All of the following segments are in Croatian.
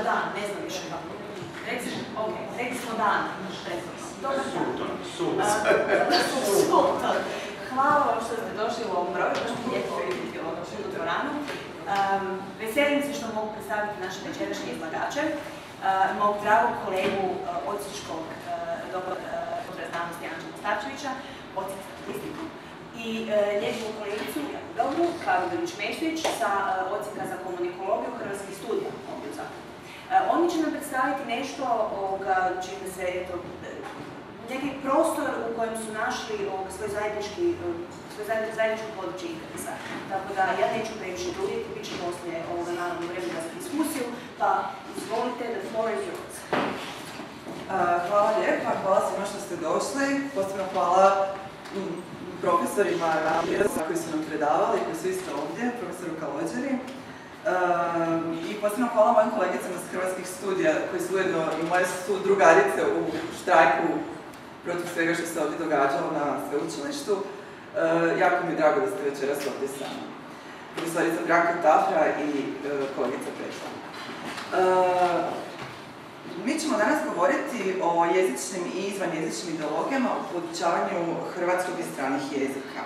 dan, ne znam više kako. Rekli smo dan, dobar dan. Sultan. Hvala vam što ste došli u ovom broju, baš mi lijepo vidjeti u dvoranu. Veselim se što mogu predstaviti naše večerašnje izlagače, mog dragog kolegu Osječkog doktora znanosti Anđela Starčevića, Osijek statistiku, i njegovu kolegicu Jaku Karu Delić-Meštrić sa Odsjeka za komunikologiju Hrvatskih studija ovdje u Zagrebu. Oni će nam predstaviti nešto čime se, neki prostor u kojem su našli svoj zajedničko područje interesa. Tako da ja neću previše duljiti, bit će poslije ovoga naravno vremena za diskusiju, pa izvolite, the floor is yours. Hvala lijepa, hvala svima što ste došli, posebno hvala profesorima koji su nam predavali, koji su isto ovdje, profesoru Kalođeri. I posebno hvala mojim kolegicama s Hrvatskih studija, koji su ujedno i moje su drugarice u štrajku protiv svega što se ovdje događalo na sveučilištu. Jako mi je drago da ste večeras ovdje sa mnom. Profesorica Branka Tafra i kolegica Petra. Mi ćemo danas govoriti o jezičnim i izvanjezičnim ideologijama u podučavanju hrvatskog i stranih jezika.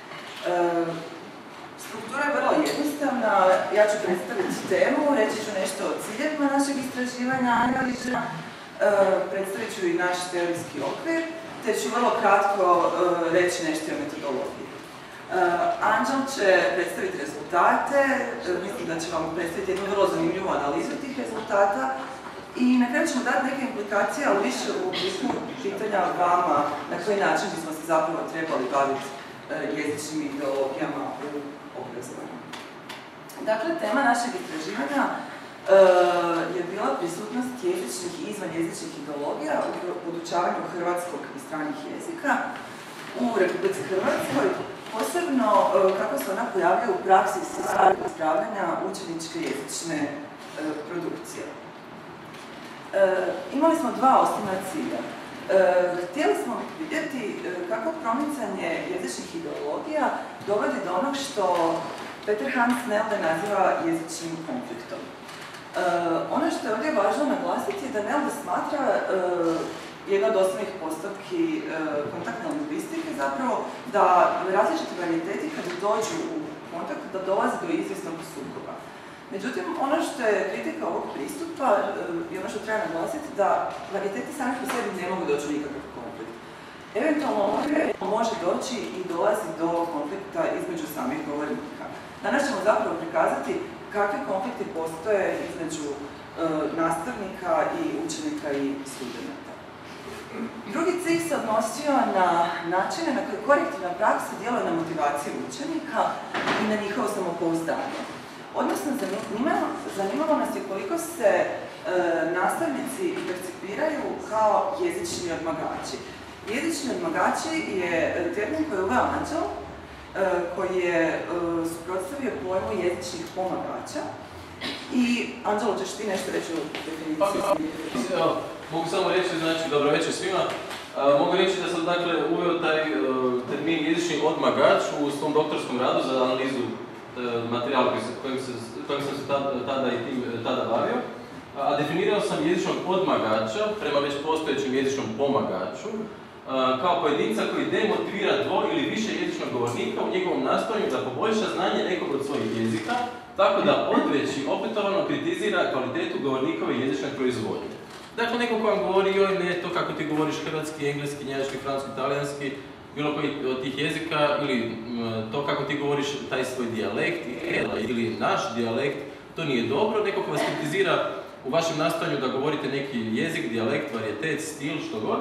Struktura je vrlo jednostavna, ja ću predstaviti temu, reći ću nešto o ciljevima našeg istraživanja, analiza, predstavit ću i naš teorijski okvir, te ću vrlo kratko reći nešto o metodologiji. Anđel će predstaviti rezultate, mislim da će vam predstaviti jednu vrlo zanimljivu analizu tih rezultata i na kraju ćemo dati neke implikacije, ali više u obliku pitanja vama na koji način bismo se zapravo trebali baviti jezičnim ideologijama u obrazovanju. Dakle, tema našeg istraživanja je bila prisutnost jezičnih i izvanjezičnih ideologija u podučavanju hrvatskog i stranih jezika u Republici Hrvatskoj, posebno kako se ona pojavljuje u praksi ispravljanja učeničke jezične produkcije. Imali smo dva osnovna cilja. Htjeli smo vidjeti kako promicanje jezičnih ideologija dovodi do onog što Peter Hans Nelde naziva jezičnim konfliktom. Ono što je ovdje važno naglasiti je da Nelde smatra jedna od osnovnih postavki kontaktne lingvistike zapravo da različiti varijeteti kad dođu u kontakt da dolazi do izvjesnog sukoba. Međutim, ono što je kritika ovog pristupa i ono što treba naglasiti da varijeteti sami po sebi ne mogu doći u nikakav konflikt. Eventualno može doći i dolazi do konflikta između samih govornika. Danas ćemo zapravo prikazati kakvi konflikti postoje između nastavnika i učenika i studenata. Drugi cilj se odnosio na načine na koje korektivna praksa djeluje na motivaciju učenika i na njihovo samopouzdanje. Odnosno, zanimalo nas je koliko se nastavnici percipiraju kao jezični odmagači. Jezični odmagači je termin koji je uveo Anđel, koji je suprotstavio pojmu jezičnih pomagača. I, Anđelo, ćeš ti nešto reći o definiciji? Mogu samo reći, znači, dobro večer svima. Mogu reći da sam, dakle, uveo taj termin jezični odmagač u svom doktorskom radu za analizu materijala kojim sam se tada bavio, a definirao sam jezičnog odmagača prema već postojećem jezičnom pomagaču kao pojedinca koji demotivira dvo ili više jezičnog govornika u njegovom nastojanju da poboljša znanje nekog od svojih jezika, tako da odveći opetovano kritizira kvalitetu govornikove jezične proizvodnje. Dakle, neko ko vam govori, joj ne, to kako ti govoriš hrvatski, engleski, njemački, francuski, talijanski, bilo koji od tih jezika, ili to kako ti govoriš taj svoj dijalekt, ili naš dijalekt, to nije dobro. Neko ko vas kritizira u vašem nastojanju da govorite neki jezik, dijalekt, varijetet, stil, što god,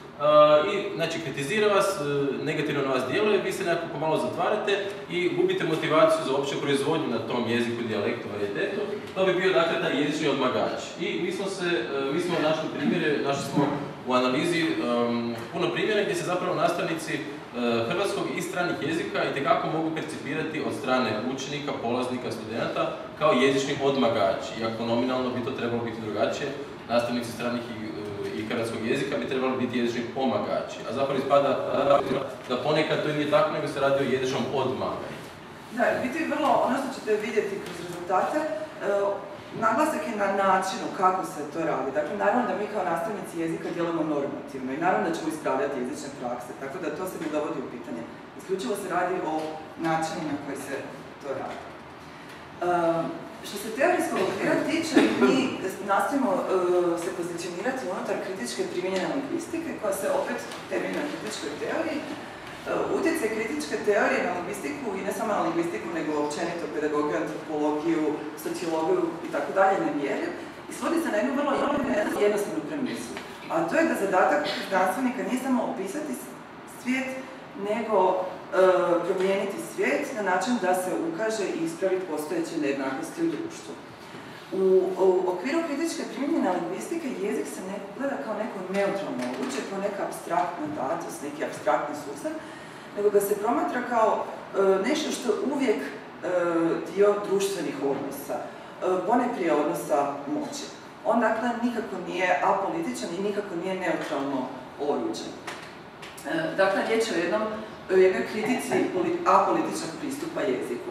i znači kritizira vas, negativno na vas djeluje, vi se nekako malo zatvarate i gubite motivaciju za opću proizvodnju na tom jeziku, dijalektu, varijetetu. To bi bio dakle taj jezični odmagač. I mi smo našli primjere, našli smo u analizi puno primjera gdje se zapravo nastavnici hrvatskog i stranih jezika itekako mogu percipirati od strane učenika, polaznika, studenata kao jezični odmagači. Iako nominalno bi to trebalo biti drugačije, nastavnici stranih i hrvatskog jezika bi trebali biti jezični pomagači. A zapravo ispada da ponekad to nije tako, nego se radi o jezičnom odmaganju. Da, biti vrlo, ono što ćete vidjeti kroz rezultate, naglasak je na načinu kako se to radi. Dakle, naravno da mi kao nastavnici jezika djelujemo normativno i naravno da ćemo ispravljati jezične prakse, tako da to se ne dovodi u pitanje. Isključivo se radi o načinu na koji se to radi. Što se teorijskog okvira tiče, mi nastavimo se pozicionirati unutar kritičke primijenjene lingvistike, koja se opet temelji na kritičkoj teoriji. Utjecaj kritičke teorije na lingvistiku, i ne samo na lingvistiku, nego općenito pedagogiju, antropologiju, sociologiju i tako dalje, nemjerljiv, i svodi se na jednu vrlo jednostavnu premisu. A to je da zadatak znanstvenika nije samo opisati svijet, nego promijeniti svijet na način da se ukaže i ispravi postojeće nejednakosti u društvu. U okviru kritičke primijenjene lingvistike jezik se ne gleda kao neko neutralno oruđe, kao neka apstraktna datost, neki apstraktni sustav, nego ga se promatra kao nešto što je uvijek dio društvenih odnosa, ponajprije odnosa moći. On dakle nikako nije apolitičan i nikako nije neutralno oruđe. Dakle, riječ je o jednoj kritici apolitičnog pristupa jeziku.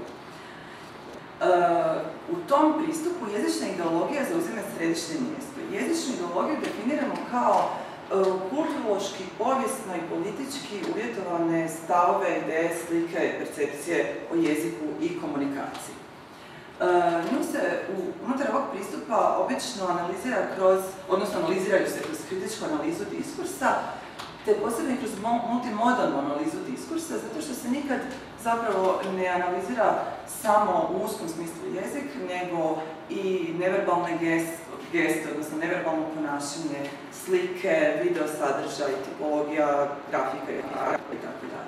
U tom pristupu jezična ideologija zauzima središnje mjesto. Jezičnu ideologiju definiramo kao kulturološki, povijesno i politički uvjetovane stavove, ideje, slike, percepcije o jeziku i komunikaciji. Nju se unutar ovog pristupa obično analizira analiziraju se kroz kritičku analizu diskursa, te posebno i kroz multimodalnu analizu diskursa, zato što se nikad zapravo ne analizira samo u uskom smislu jezik, nego i neverbalne geste, odnosno neverbalno ponašanje, slike, video sadržaj, tipologija, grafika i tako dalje.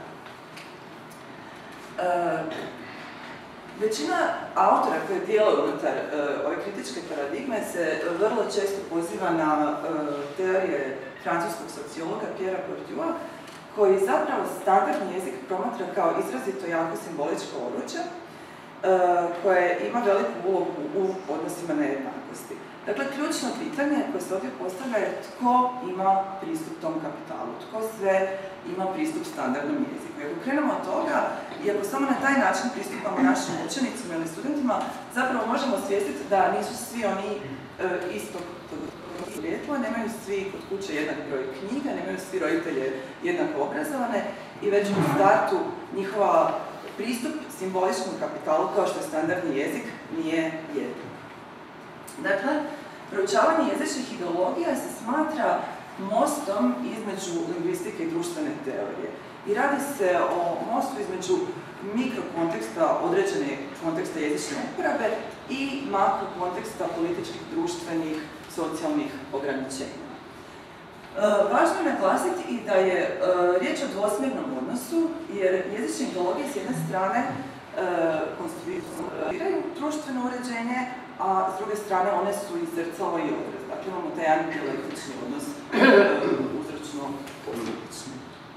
Većina autora koji djeluju unutar ove kritičke paradigme se vrlo često poziva na teorije francuskog sociologa Pierre Bourdieu, koji zapravo standardni jezik promatra kao izrazito jako simboličko oruđe koje ima veliku ulogu u odnosima nejednakosti. Dakle, ključno pitanje koje se ovdje postavlja je tko ima pristup tom kapitalu, tko sve ima pristup standardnom jeziku. I ako krenemo od toga, i ako samo na taj način pristupamo našim učenicima ili studentima, zapravo možemo osvijestiti da nisu svi oni istog podrijetla, nemaju svi kod kuće jednak broj knjiga, nemaju svi roditelje jednako obrazovane i već u startu njihova pristup simboličkom kapitalu, kao što je standardni jezik, nije jednak. Dakle, proučavanje jezičnih ideologija se smatra mostom između lingvistike i društvene teorije. I radi se o mostu između mikrokonteksta, određene konteksta jezične uporabe i makrokonteksta političkih, društvenih, socijalnih ograničenja. Važno je naglasiti i da je riječ o dvosmjernom odnosu, jer jezične ideologije s jedne strane konstruiraju društveno uređenje, a s druge strane one su i zrcalo i odraz. Dakle, imamo taj jedan dijalektični odnos, uzročno-posljedični.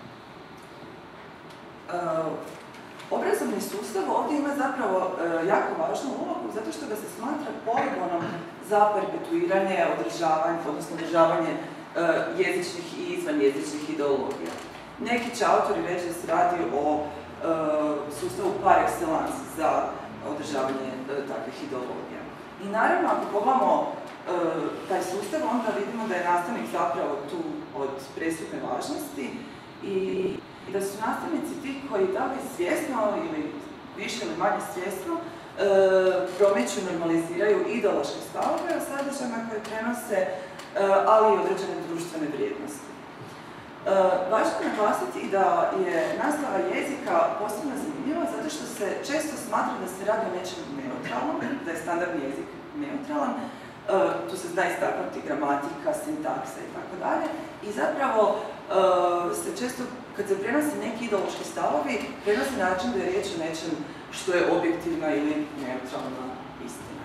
Obrazovni sustav ovdje ima zapravo jako važnu ulogu, zato što ga se smatra poligonom za perpetuiranje, održavanje jezičnih i izvanjezičnih ideologija. Neki će autori reći da se radi o sustavu par excellence za održavanje takvih ideologija. I naravno, ako pogledamo taj sustav, onda vidimo da je nastavnik zapravo tu od presudne važnosti i da su nastavnici ti koji da li svjesno ili više ili manje svjesno promiču i normaliziraju ideološke stavove o sadržajima koje prenose, ali i određene društvene vrijednosti. Važno je naglasiti i da je nastava jezika posebno zanimljiva zato što se često smatra da se radi o nečem neutralnom, da je standardni jezik neutralan, tu se zna istaknuti gramatika, sintaksa i tako dalje. I zapravo se često, kad se prenose neki ideološki stavovi, prenose način da je riječ o nečem što je objektivna ili neutralna istina.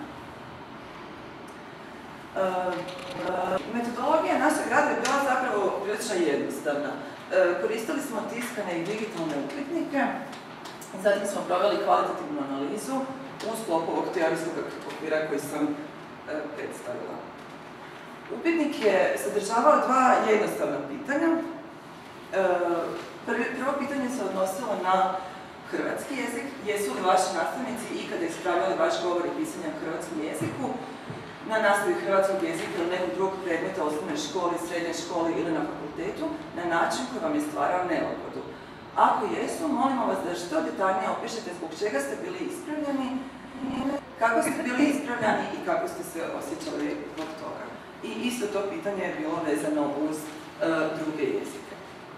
Metodologija našeg rada je bila zapravo prilično jednostavna. Koristili smo tiskane i digitalne upitnike, zatim smo proveli kvalitativnu analizu u sklopu ovog teorijskog okvira koji sam predstavila. Upitnik je sadržavao dva jednostavna pitanja. Prvo pitanje se odnosilo na hrvatski jezik? Jesu li vaši nastavnici ikada ispravljali vaš govor i pisanje na hrvatskom jeziku na nastavi hrvatskog jezika ili nekog drugog predmeta u osnovnoj školi, srednjoj školi ili na fakultetu na način koji vam je stvarao nelagodu? Ako jesu, molimo vas da što detaljnije opišete zbog čega ste bili ispravljeni, kako ste bili ispravljani i kako ste se osjećali zbog toga. I isto to pitanje je bilo vezano uz druge jezike.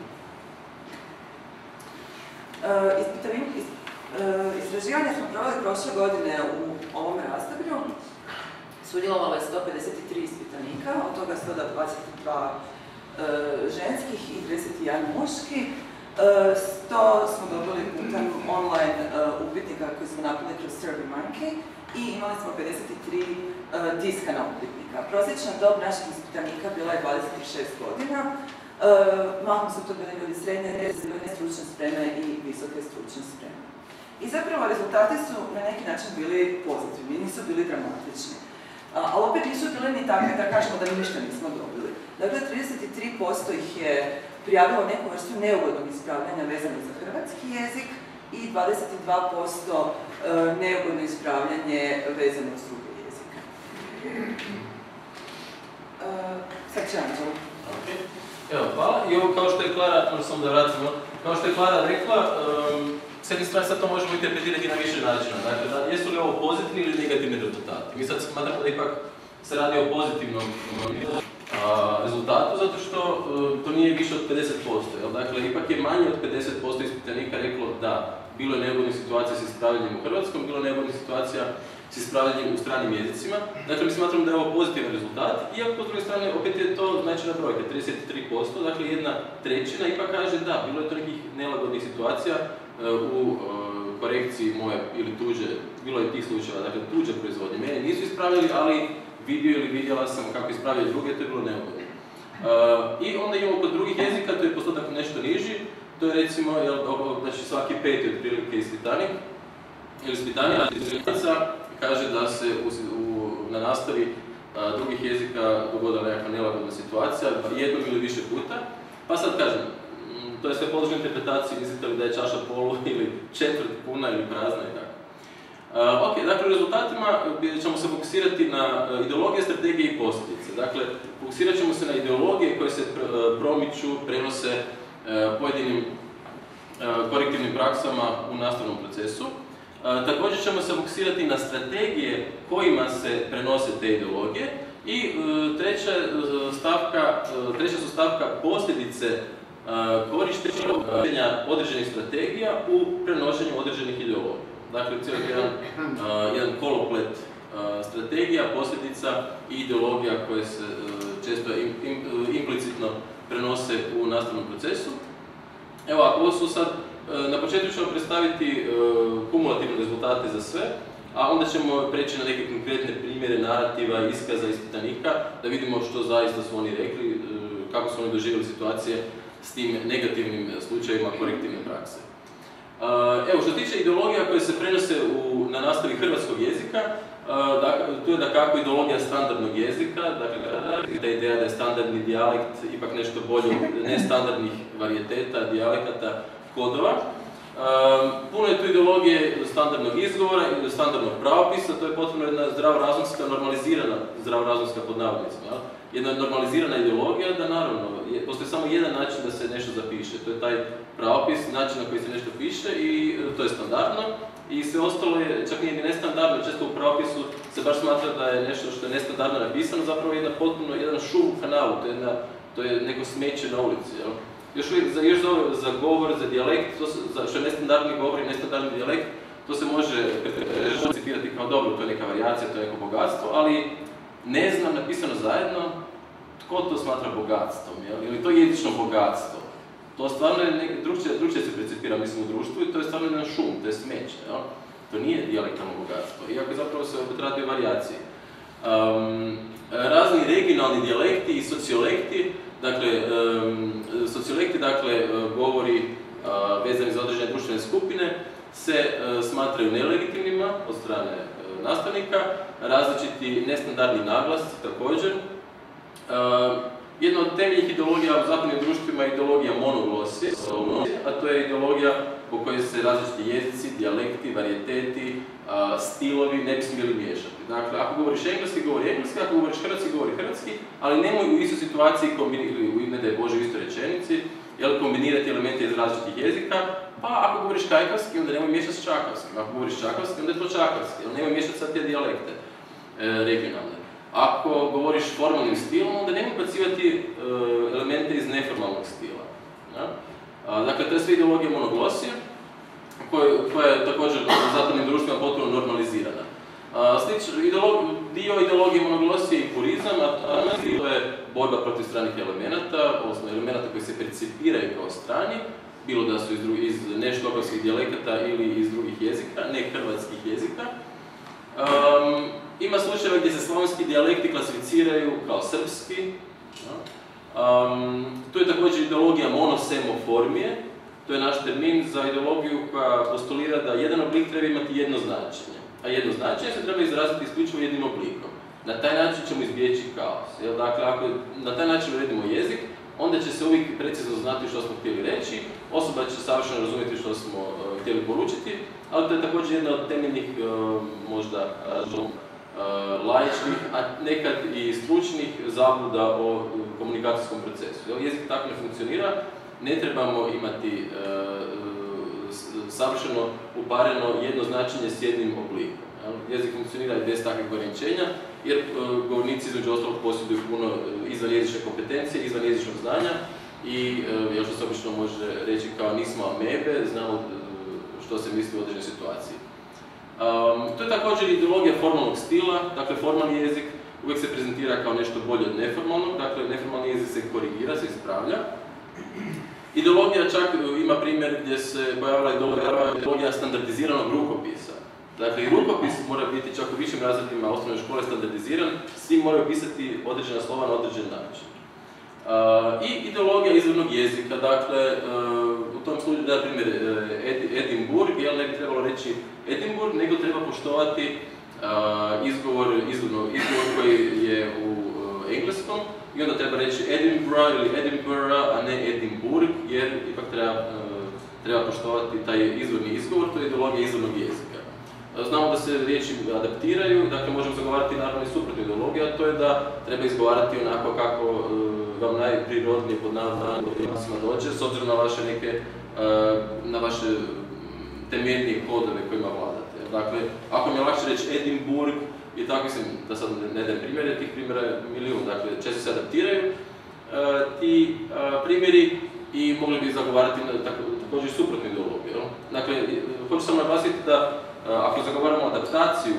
Istraživanje smo proveli prošle godine u ovom razdoblju. Sudjelovalo je 153 ispitanika, od toga 122 ženskih i 31 muški. 100 smo dobili putem online upitnika koji smo napravili kroz SurveyMonkey i imali smo 53 tiskana upitnika. Prosječna dob naših ispitanika bila je 26 godina. Mahom su to bili ljudi srednje stručne spreme i visoke stručne spreme. I zapravo rezultati su na neki način bili pozitivni, nisu bili dramatični. Ali opet nisu bili ni takve da kažemo da mi ništa nismo dobili. Dakle, 33% ih je prijavilo neku vrstu neugodnog ispravljanja vezano za hrvatski jezik i 22% neugodno ispravljanje vezano uz druge jezike. Sad će Anđelo. Evo, hvala. I ovo kao što je Klara, možda samo da vratimo, kao što je Klara rekla, s jedne strane sad to možemo interpretirati na više načina. Dakle, jesu li ovo pozitivni ili negativni rezultati? Mi sad smatramo da ipak se radi o pozitivnom rezultatu, zato što to nije više od 50%. Dakle, ipak je manje od 50% ispitanika reklo da bilo je neugodnih situacija s ispravljanjem u hrvatskom, bilo je neugodnih situacija s ispravljanjem u stranim jezicima. Dakle, mi smatramo da je ovo pozitivan rezultat, iako s druge strane opet je to značajna brojka, 33%, dakle 1/3 ipak kaže da, bilo je to nekih nelagodnih situacija u korekciji moje ili tuđe, bilo je tih slučajeva, dakle tuđe proizvodnje. Mene nisu ispravljali, ali vidio ili vidjela sam kako ispravljaju druge, to je bilo neugodno. I onda imamo kod drugih jezika, to je postotak nešto niži, to je recimo, znači svaki peti otprilike ispitanik ili ispitanica kaže da se na nastavi drugih jezika dogodila nekakva nelagodna situacija, jednom ili više puta. Pa sad kažem, to je sve podložno interpretaciji, mislite li da je čaša polu ili četvrt puna ili prazna i tako. Ok, dakle u rezultatima ćemo se fokusirati na ideologije, strategije i posljedice. Dakle, fokusirat ćemo se na ideologije koje se promiču, prenose pojedinim korektivnim praksama u nastavnom procesu. Također ćemo se fokusirati na strategije kojima se prenose te ideologije i treća su stavka posljedice korištenja određenih strategija u prenošenju određenih ideologija. Dakle, cijeli jedan koloplet strategija, posljedica i ideologija koje se često implicitno prenose u nastavnom procesu. Evo, ovo su sad, na početku ćemo predstaviti kumulativne rezultate za sve, a onda ćemo preći na neke konkretne primjere narativa, iskaza, ispitanika, da vidimo što zaista su oni rekli, kako su oni doživjeli situacije s tim negativnim slučajevima korektivne prakse. Evo, što se tiče ideologija koje se prenose na nastavi hrvatskog jezika, tu je dakako ideologija standardnog jezika, dakle, ta ideja da je standardni dijalekt ipak nešto bolje od nestandardnih varijeteta, dijalekata, kodova. Puno je tu ideologije standardnog izgovora i standardnog pravopisa, to je potpuno jedna zdravorazumska, normalizirana zdravorazumska pod navodnicima. Jedna normalizirana ideologija da naravno, postoji samo jedan način da se nešto zapiše, to je taj pravopis, način na koji se nešto piše i to je standardno. I sve ostalo je, čak nije ni nestandardno, često u pravopisu se baš smatra da je nešto što je nestandardno napisano, zapravo je jedan šum u kanalu, to je neko smeće na ulici. Jel? Još uvijek, za govor, za dijalekt, što je nestandardni govor i nestandardni dijalekt, to se može percipirati kao dobro, to je neka varijacija, to je neko bogatstvo, ali ne znam, napisano zajedno, tko to smatra bogatstvom, ili to je jezično bogatstvo. To stvarno je drugčije se percipira, mislim, u društvu i to je stvarno jedan šum, to je smeće, jel? To nije dijalektalno bogatstvo, iako zapravo se opet radi o varijaciji. Razni regionalni dijalekti i sociolekti, dakle, govori vezani za određene društvene skupine, se smatraju nelegitimnima od strane nastavnika, različiti nestandardni naglas također. Jedna od temeljnih ideologija u zapadnim društvima je ideologija monoglosije, a to je ideologija po kojoj se različiti jezici, dijalekti, varijeteti, stilovi ne bi smjeli miješati. Dakle, ako govoriš engleski, govori engleski, ako govoriš hrvatski, govori hrvatski, ali nemoj u istoj situaciji, ili ne daj Bože u istoj rečenici, kombinirati elemente iz različitih jezika, pa ako govoriš kajkavski, onda nemoj miješati s čakavskim. Ako govoriš čakavski, onda je to čakavski, ali nemoj miješati sad te dijalekte regionalne. Ako govoriš formalnim stilom, onda nemoj bacivati elemente iz neformalnog stila. Dakle, to je sve ideologija monoglosije, koja je također u zapadnim društvima potpuno normalizirana. Dio ideologije monoglosije i purizam, a to je borba protiv stranih elemenata, odnosno elemenata koji se percipiraju kao strani, bilo da su iz neštokavskih dijalekata ili iz drugih jezika, ne hrvatskih jezika. Ima slučajeva gdje se slavonski dijalekti klasificiraju kao srpski. Tu je također ideologija monosemaformije. To je naš termin za ideologiju koja postulira da jedan oblik treba imati jedno značenje. A jedno značenje se treba izraziti isključivo jednim oblikom. Na taj način ćemo izbjeći kaos. Dakle, ako na taj način uredimo jezik, onda će se uvijek precizno znati što smo htjeli reći, osoba će savršeno razumjeti što smo htjeli poručiti, ali to je također jedna od temeljnih, možda laičnih, a nekad i stručnih zabluda o komunikacijskom procesu. Jezik tako ne funkcionira, ne trebamo imati savršeno upareno jedno značenje s jednim oblikom. Jezik funkcionira i bez takvih ograničenja, jer govornici između ostalog posjeduju puno izvanjezične kompetencije, izvanjezičnog znanja i, što se obično može reći kao nismo amebe, znamo što se misli u određenoj situaciji. To je također ideologija formalnog stila, dakle formalni jezik uvijek se prezentira kao nešto bolje od neformalnog, dakle neformalni jezik se korigira, se ispravlja. Ideologija čak ima primjer gdje se pojavila ideologija standardiziranog rukopisa. Dakle, i rukopis mora biti čak u višim razredima osnovne škole standardiziran, svi moraju pisati određena slova na određen način. I ideologija izvornog jezika, dakle, u tom slučaju, na primjer, Edinburgh, ne bi trebalo reći Edinburgh, nego treba poštovati izgovor koji je u engleskom, i onda treba reći Edinburgh ili Edinburgh, a ne Edinburgh, jer ipak treba poštovati taj izvorni izgovor, to je ideologija izvornog jezika. Znamo da se riječi adaptiraju, dakle možemo zagovarati naravno i suprotnu ideologiju, a to je da treba izgovarati onako kako vam najprirodnije pod navodnicima dođe, s obzirom na vaše temeljnije kodove kojima vladate. Dakle, ako mi je lakše reći Edinburgh, i tako mislim, da sad ne dajem primjere, tih primjera je milijun, dakle često se adaptiraju ti primjeri i mogli bi zagovarati također suprotnu ideologiju. Dakle, hoću samo naglasiti da ako zagovaramo adaptaciju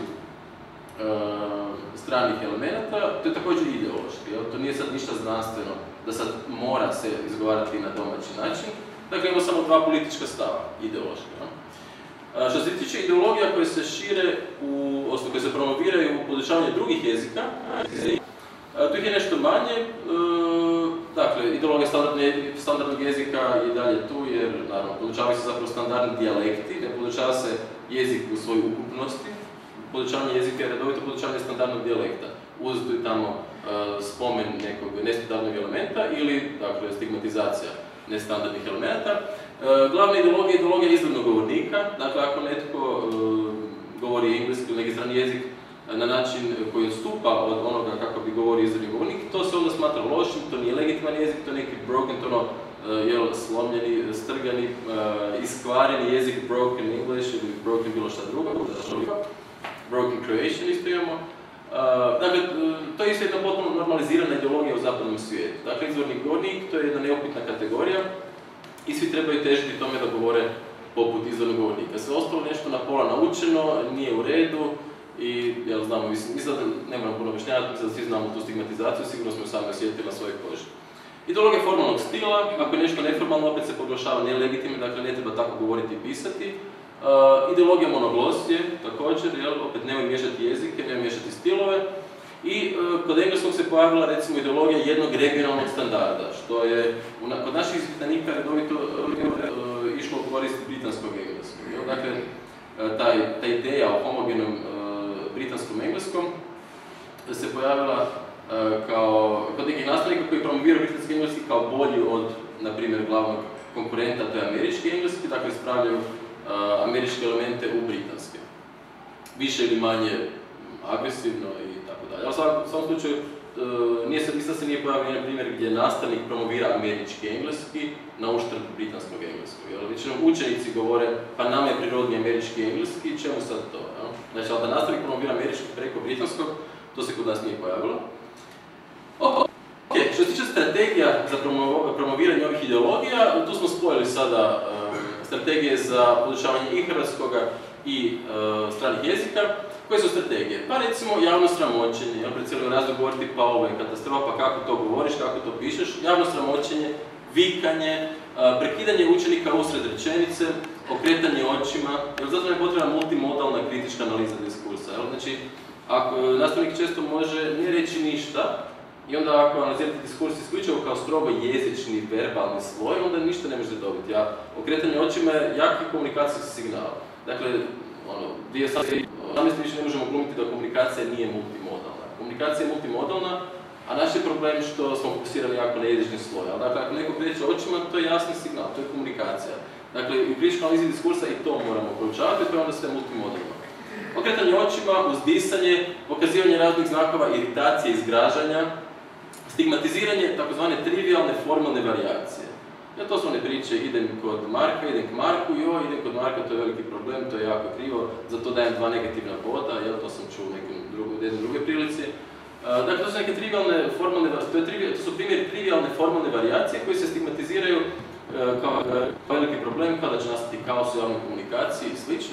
stranih elemenata, to je također ideološki. To nije sad ništa znanstveno da sad mora se izgovarati na domaći način. Dakle, imamo samo dva politička stava, ideološka. Što se tiče ideologija koje se šire, odnosno koje se promoviraju u podučavanju drugih jezika, tu ih je nešto manje. Dakle, ideologija standardnog jezika je dalje tu, jer naravno, podučavaju se zapravo standardni dijalekti, ne podučava se jezik u svojoj ukupnosti. Podučavanje jezika je redovito podučavanje standardnog dijalekta. Uzeto je tamo spomen nekog nestandardnog elementa ili, dakle, stigmatizacija nestandardnih elementa. Glavna ideologija je ideologija izvornog govornika. Dakle, ako netko govori engleski ili neki strani jezik na način koji odstupa od onoga kako bi govorio izvorni govornik, to se onda smatra lošim, to nije legitiman jezik, to je neki broken, slomljeni, strgani, iskvareni jezik, broken English ili broken bilo šta drugo, broken Croatian isto imamo. Dakle, to je isto jedna potpuno normalizirana ideologija u zapadnom svijetu. Dakle, izvorni govornik, to je jedna neupitna kategorija i svi trebaju težiti tome da govore poput izvornog govornika. Sve ostalo nešto na pola naučeno, nije u redu i, znamo, mislim da ne moram puno objašnjavati, mislim da svi znamo tu stigmatizaciju, sigurno smo sami osjetili na svojoj koži. Ideologija formalnog stila, ako je nešto neformalno, opet se proglašava nelegitimno, dakle ne treba tako govoriti i pisati. Ideologija monoglosije, također, opet nemoj miješati jezike, nemoj miješati stilove. I kod engleskog se pojavila, recimo, ideologija jednog regionalnog standarda, što je kod naših ispitanika redovito išlo u korist britanskog engleskog. Dakle, ta ideja o homogenom britanskom engleskom se pojavila kod nekih nastavnika koji promoviraju britanski engleski kao bolji od, na primjer, glavnog konkurenta, to je američki engleski, dakle ispravljaju američke elemente u britanske. Više ili manje agresivno i tako dalje. Ali u svakom slučaju, nisam se nije pojavio jedan primjer gdje nastavnik promovira američki engleski na uštrb britanskog engleskog. Većinom učenici govore, pa nama je prirodni američki engleski, čemu sad to? Znači, ali da nastavnik promovira američki preko britanskog, to se kod nas nije pojavilo. Ok, što se tiče strategija za promoviranje ovih ideologija, tu smo spojili sada strategije za podučavanje i hrvatskoga i stranih jezika. Koje su strategije? Pa recimo javno sramoćenje, pred cijelo razlog govoriti pa ovo je katastrofa, kako to govoriš, kako to pišeš, javno sramoćenje, vikanje, prekidanje učenika usred rečenice, okretanje očima, jer zato nam je potrebna multimodalna kritička analiza diskursa. Znači, ako nastavnik često može ne reći ništa, i onda ako analizirate diskurs isključivo kao strogo jezični, verbalni sloj, onda ništa ne možete dobiti. A okretanje očima je jaki komunikacijski signal. Dakle, više ne možemo glumiti da komunikacija nije multimodalna. Komunikacija je multimodalna, a naš je problem što smo fokusirali jako na jezični sloj. Ali dakle, ako neko kreće očima, to je jasni signal, to je komunikacija. Dakle, u kritičkoj analizi diskursa i to moramo proučavati, to je onda sve multimodalno. Okretanje očima, uzdisanje, pokazivanje raznih znakova, iritacije, izgražanja, stigmatiziranje takozvane trivialne formalne varijacije. Ja to su one priče, idem kod Marka, idem k Marku, idem kod Marka, to je veliki problem, to je jako krivo, zato dajem 2 negativna boda, to sam čuo u jednoj drugoj prilici. Dakle, to su neke trivialne formalne, to su primjeri trivialne formalne varijacije koji se stigmatiziraju kao veliki problem kada će nastati kaos u javnoj komunikaciji i sl.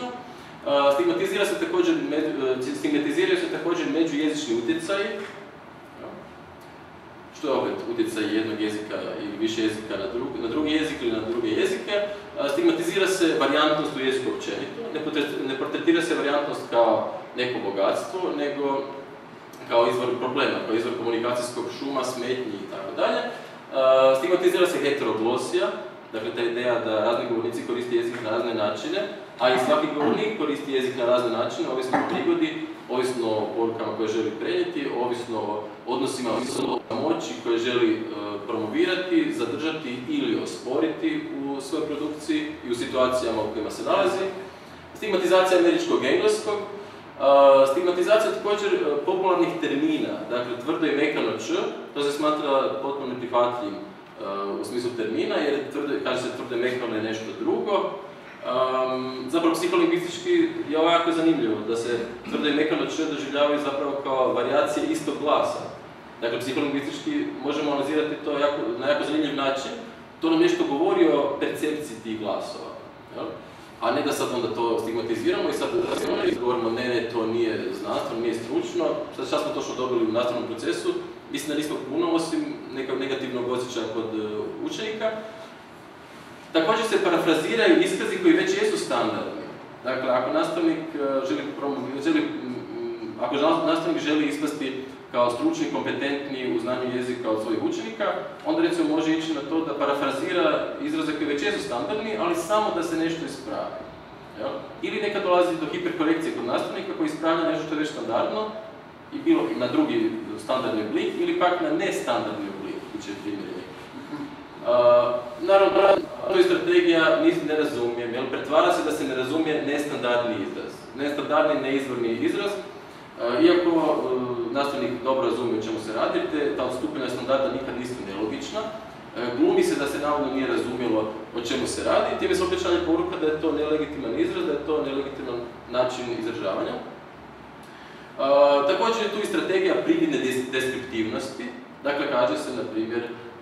Stigmatiziraju se također međujezični utjecaji, što je opet utjecaj jednog jezika ili više jezika na drugi jezik ili na druge jezike. Stigmatizira se varijantnost u jeziku općenito, ne portretira se varijantnost kao neko bogatstvo, nego kao izvor problema, kao izvor komunikacijskog šuma, smetnji itd. Stigmatizira se heteroglosija, dakle ta ideja da razni govornici koriste jezik na razne načine, a i svaki govornik koristi jezik na razne načine, ovisno o prigodi, ovisno o porukama koje želi prenijeti, ovisno o odnosima moći koje želi promovirati, zadržati ili osporiti u svojoj produkciji i u situacijama u kojima se nalazi. Stigmatizacija američkog engleskog, stigmatizacija također popularnih termina, dakle tvrdo i mekano č, to se smatra potpuno neprihvatljivim u smislu termina, jer kaže se tvrdo i mekano je nešto drugo. Zapravo psiholingvistički je ovo jako zanimljivo, da se tvrdo i mekano č doživljavaju zapravo kao varijacije istog glasa. Dakle, psiholingvistički možemo analizirati to na jako zanimljiv način. To nam nešto govori o percepciji tih glasova. A ne da sad onda to stigmatiziramo i sad govorimo ne, to nije znanstveno, nije stručno. Sad šta smo točno dobili u nastavnom procesu? Mislim da nismo puno, osim nekog negativnog osjećaja kod učenika. Također se parafraziraju iskazi koji već jesu standardni. Dakle, ako nastavnik želi ispasti kao stručni, kompetentni u znanju jezika od svojih učenika, onda recimo može ići na to da parafrazira izraze koji već jesu standardni, ali samo da se nešto ispravi. Ili nekad dolazi do hiperkorekcije kod nastavnika koji ispravlja nešto što je već standardno i bilo na drugi standardni oblik ili pak na nestandardni oblik, koji će primjeri. Naravno, to je strategija, ne razumijem, jer pretvara se da se ne razumije nestandardni izraz. Nestandardni, neizvorni izraz. Iako nastavnik dobro razumije o čemu se radi, ta odstupanja standarda nikad nisu nelogična. Glumi se da se navodno nije razumjelo o čemu se radi i time se opet šalje poruka da je to nelegitiman izraz, da je to nelegitiman način izražavanja. Također je tu i strategija prividne deskriptivnosti. Dakle, kaže se, na primjer,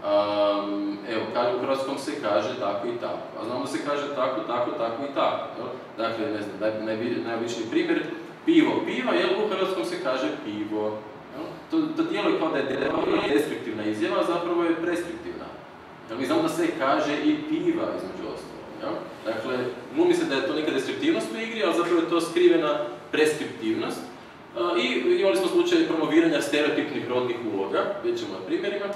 u hrvatskom se kaže tako i tako, a znamo da se kaže tako i tako. Dakle, ne znam, najobičniji primjer, pivo, u hrvatskom se kaže pivo. To djeluje kao da je deskriptivna izjava, a zapravo je preskriptivna. Mi znamo da se kaže i piva, između ostalog. Dakle, glumi se da je to neka deskriptivnost u igri, ali zapravo je to skrivena preskriptivnost. I imali smo slučaj promoviranja stereotipnih rodnih uloga, vidjet ćemo na primjerima.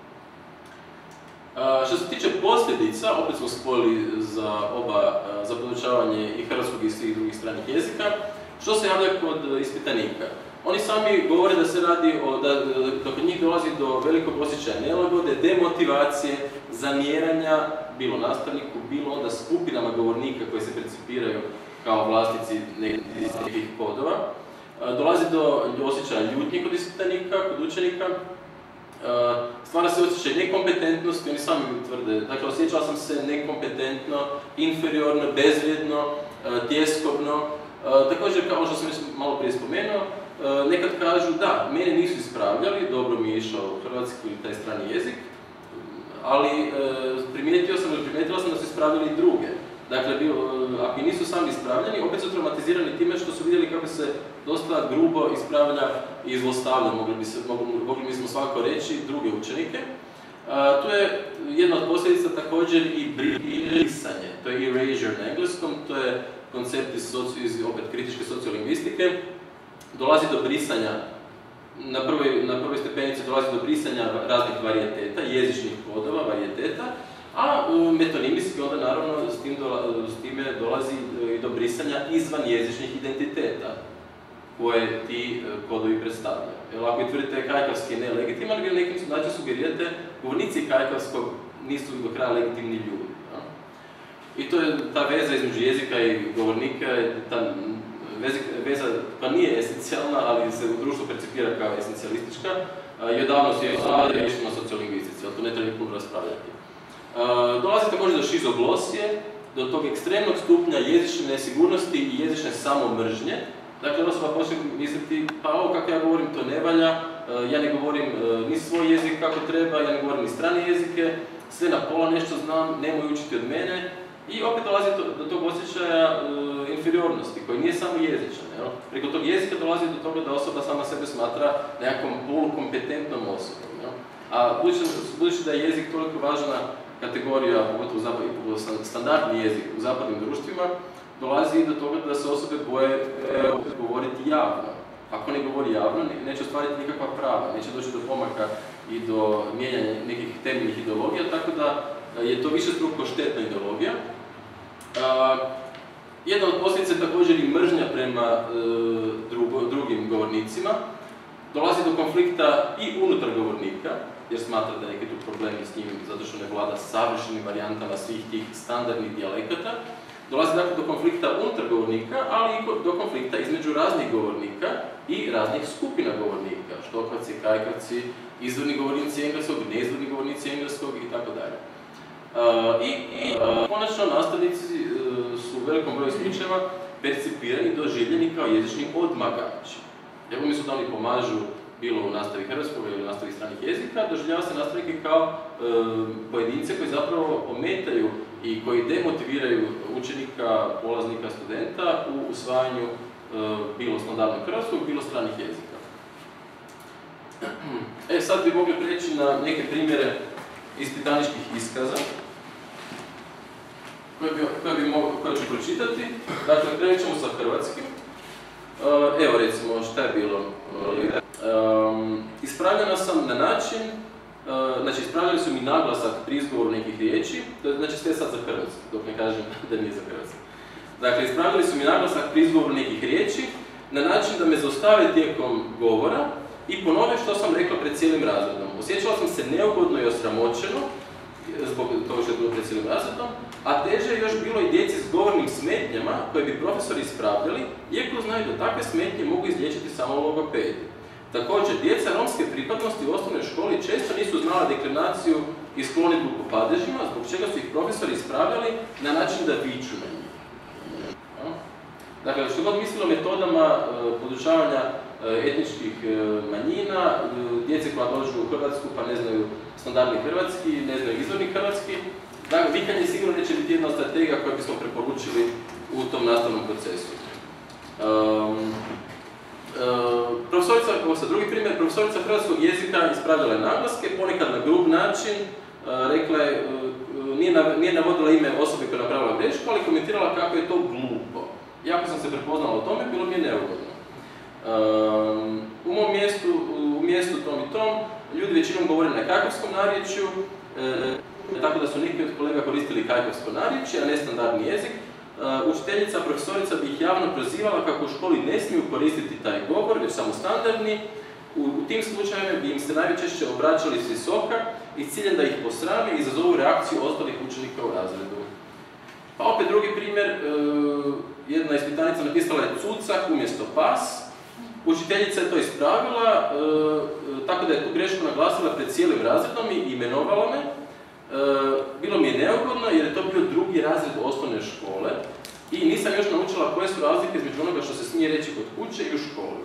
Što se tiče posljedica, opet smo spojili za podučavanje i hrvatskog i svih drugih stranih jezika. Što se javlja kod ispitanika? Oni sami govore da se radi da kod njih dolazi do velikog osjećaja nelagode, demotivacije, zamjeranja, bilo nastavniku, bilo onda skupinama govornika koji se percipiraju kao vlasnici nekih kodova. Dolazi do osjećaja ljutnje kod ispitanika, kod učenika. Stvara se osjećaj nekompetentnosti, oni sami tvrde. Dakle, osjećao sam se nekompetentno, inferiorno, bezvrijedno, tjeskobno. Također, kao što sam već malo prije spomenuo, nekad kažu da, mene nisu ispravljali, dobro mi je išao hrvatski ili taj strani jezik, ali primijetila sam da su ispravljali i druge. Dakle, ako i nisu sami ispravljeni, opet su traumatizirani time što su vidjeli kako se dosta grubo ispravlja i zlostavlja, mogli bismo svakako reći, druge učenike. Tu je jedna od posljedica također i brisanje, to je erasure na engleskom, to je koncept iz opet kritičke sociolingvistike. Dolazi do brisanja, na prvoj stepenici dolazi do brisanja raznih varijeteta, jezičnih kodova, varijeteta, a metonimijski onda naravno s time dolazi i do brisanja izvan jezičnih identiteta koje ti kodovi predstavljaju. Jer ako vi tvrdite kajkavski je nelegitiman, vi na nekim način sugerirate govornici kajkavskog nisu do kraja legitimni ljudi. Ja? I to je ta veza između jezika i govornika, ta veza pa nije esencijalna, ali se u društvu percipira kao esencijalistička, i odavno se je na sociolingvistici, ali to ne treba puno raspravljati. Dolazi također do šizoglosije, do tog ekstremnog stupnja jezične nesigurnosti i jezične samomržnje. Dakle, osoba počne misliti, pa ovo kako ja govorim to ne valja, ja ne govorim ni svoj jezik kako treba, ja ne govorim ni strane jezike, sve na pola nešto znam, nemoj učiti od mene. I opet dolazi do tog osjećaja inferiornosti, koji nije samo jezičan. Preko tog jezika dolazi do toga da osoba sama sebe smatra nekakvom polukompetentnom osobom. A budući da je jezik toliko važna kategorija, pogotovo standardni jezik u zapadnim društvima, dolazi do toga da se osobe boje govoriti javno. Ako ne govori javno, neće ostvariti nikakva prava, neće doći do pomaka i do mijenjanja nekih temeljnih ideologija, tako da je to višestruko štetna ideologija. Jedna od posljedica je također i mržnja prema drugim govornicima. Dolazi do konflikta i unutar govornika, jer smatra da je neki tu problemi s njim, zato što ne vlada savršenim varijantama svih tih standardnih dijalekata. Dolazi dakle do konflikta unutar govornika, ali i do konflikta između raznih govornika i raznih skupina govornika, štokavci, kajkavci, izvorni govornici engleskog, neizvorni govornici engleskog itd. Konačno, nastavnici su u velikom broju slučajeva percipirani i doživljeni kao jezični odmagači. Evo umjesto da oni pomažu bilo u nastavi hrvatskog ili u nastavi stranih jezika, doživljava se nastavnike kao pojedince koji zapravo ometaju i koji demotiviraju učenika, polaznika, studenta u usvajanju bilo standardnog hrvatskog, bilo stranih jezika. Sad bi mogli preći na neke primjere ispitaničkih iskaza koje ću pročitati. Dakle, krenut ćemo sa hrvatskim. Evo recimo šta je bilo. Ispravljena sam na način, znači ispravljali su mi naglasak pri izgovoru nekih riječi, znači sve sad za hrvatski, dok ne kažem da nije za hrvatski. Dakle, ispravljali su mi naglasak pri izgovoru nekih riječi na način da me zaustave tijekom govora i ponove što sam rekla pred cijelim razredom. Osjećala sam se neugodno i osramoćeno, zbog toga što je bilo pred cijelim razredom, a teže je još bilo i djeci s govornim smetnjama koje bi profesori ispravljali, iako znaju da takve smetnje mogu izliječiti samo logopedi. Također, djeca romske pripadnosti u osnovnoj školi često nisu znala deklinaciju i sklonitbu po padežima, zbog čega su ih profesori ispravljali na način da viču na njih. Dakle, što god mislilo o metodama podučavanja etničkih manjina, djece koja dođu u Hrvatsku pa ne znaju standardni hrvatski, ne znaju izvorni hrvatski, dakle, vikanje sigurno neće biti jedna od strategija koju bismo preporučili u tom nastavnom procesu. Drugi primjer, profesorica hrvatskog jezika ispravljala je naglaske, ponekad na grub način, rekla je, nije navodila ime osobe koja je napravila grešku, ali komentirala kako je to glupo. Iako sam se prepoznala o tome, bilo mi je neugodno. U mom mjestu tom i tom, ljudi većinom govore na kajkavskom narječju, tako da su neki od kolega koristili kajkavsko narječje, a ne standardni jezik. Učiteljica, profesorica bi ih javno prozivala kako u školi ne smiju koristiti taj govor, već samo standardni, U tim slučajevima bi im se najčešće obraćali s visoka i s ciljem da ih posrame i izazovu reakciju ostalih učenika u razredu. Pa opet drugi primjer, jedna ispitanica napisala je cucak umjesto pas. Učiteljica je to ispravila, tako da je tu grešku naglasila pred cijelim razredom i imenovala me. Bilo mi je neugodno jer je to bio drugi razred osnovne škole i nisam još naučila koje su razlike između onoga što se smije reći kod kuće i u školi.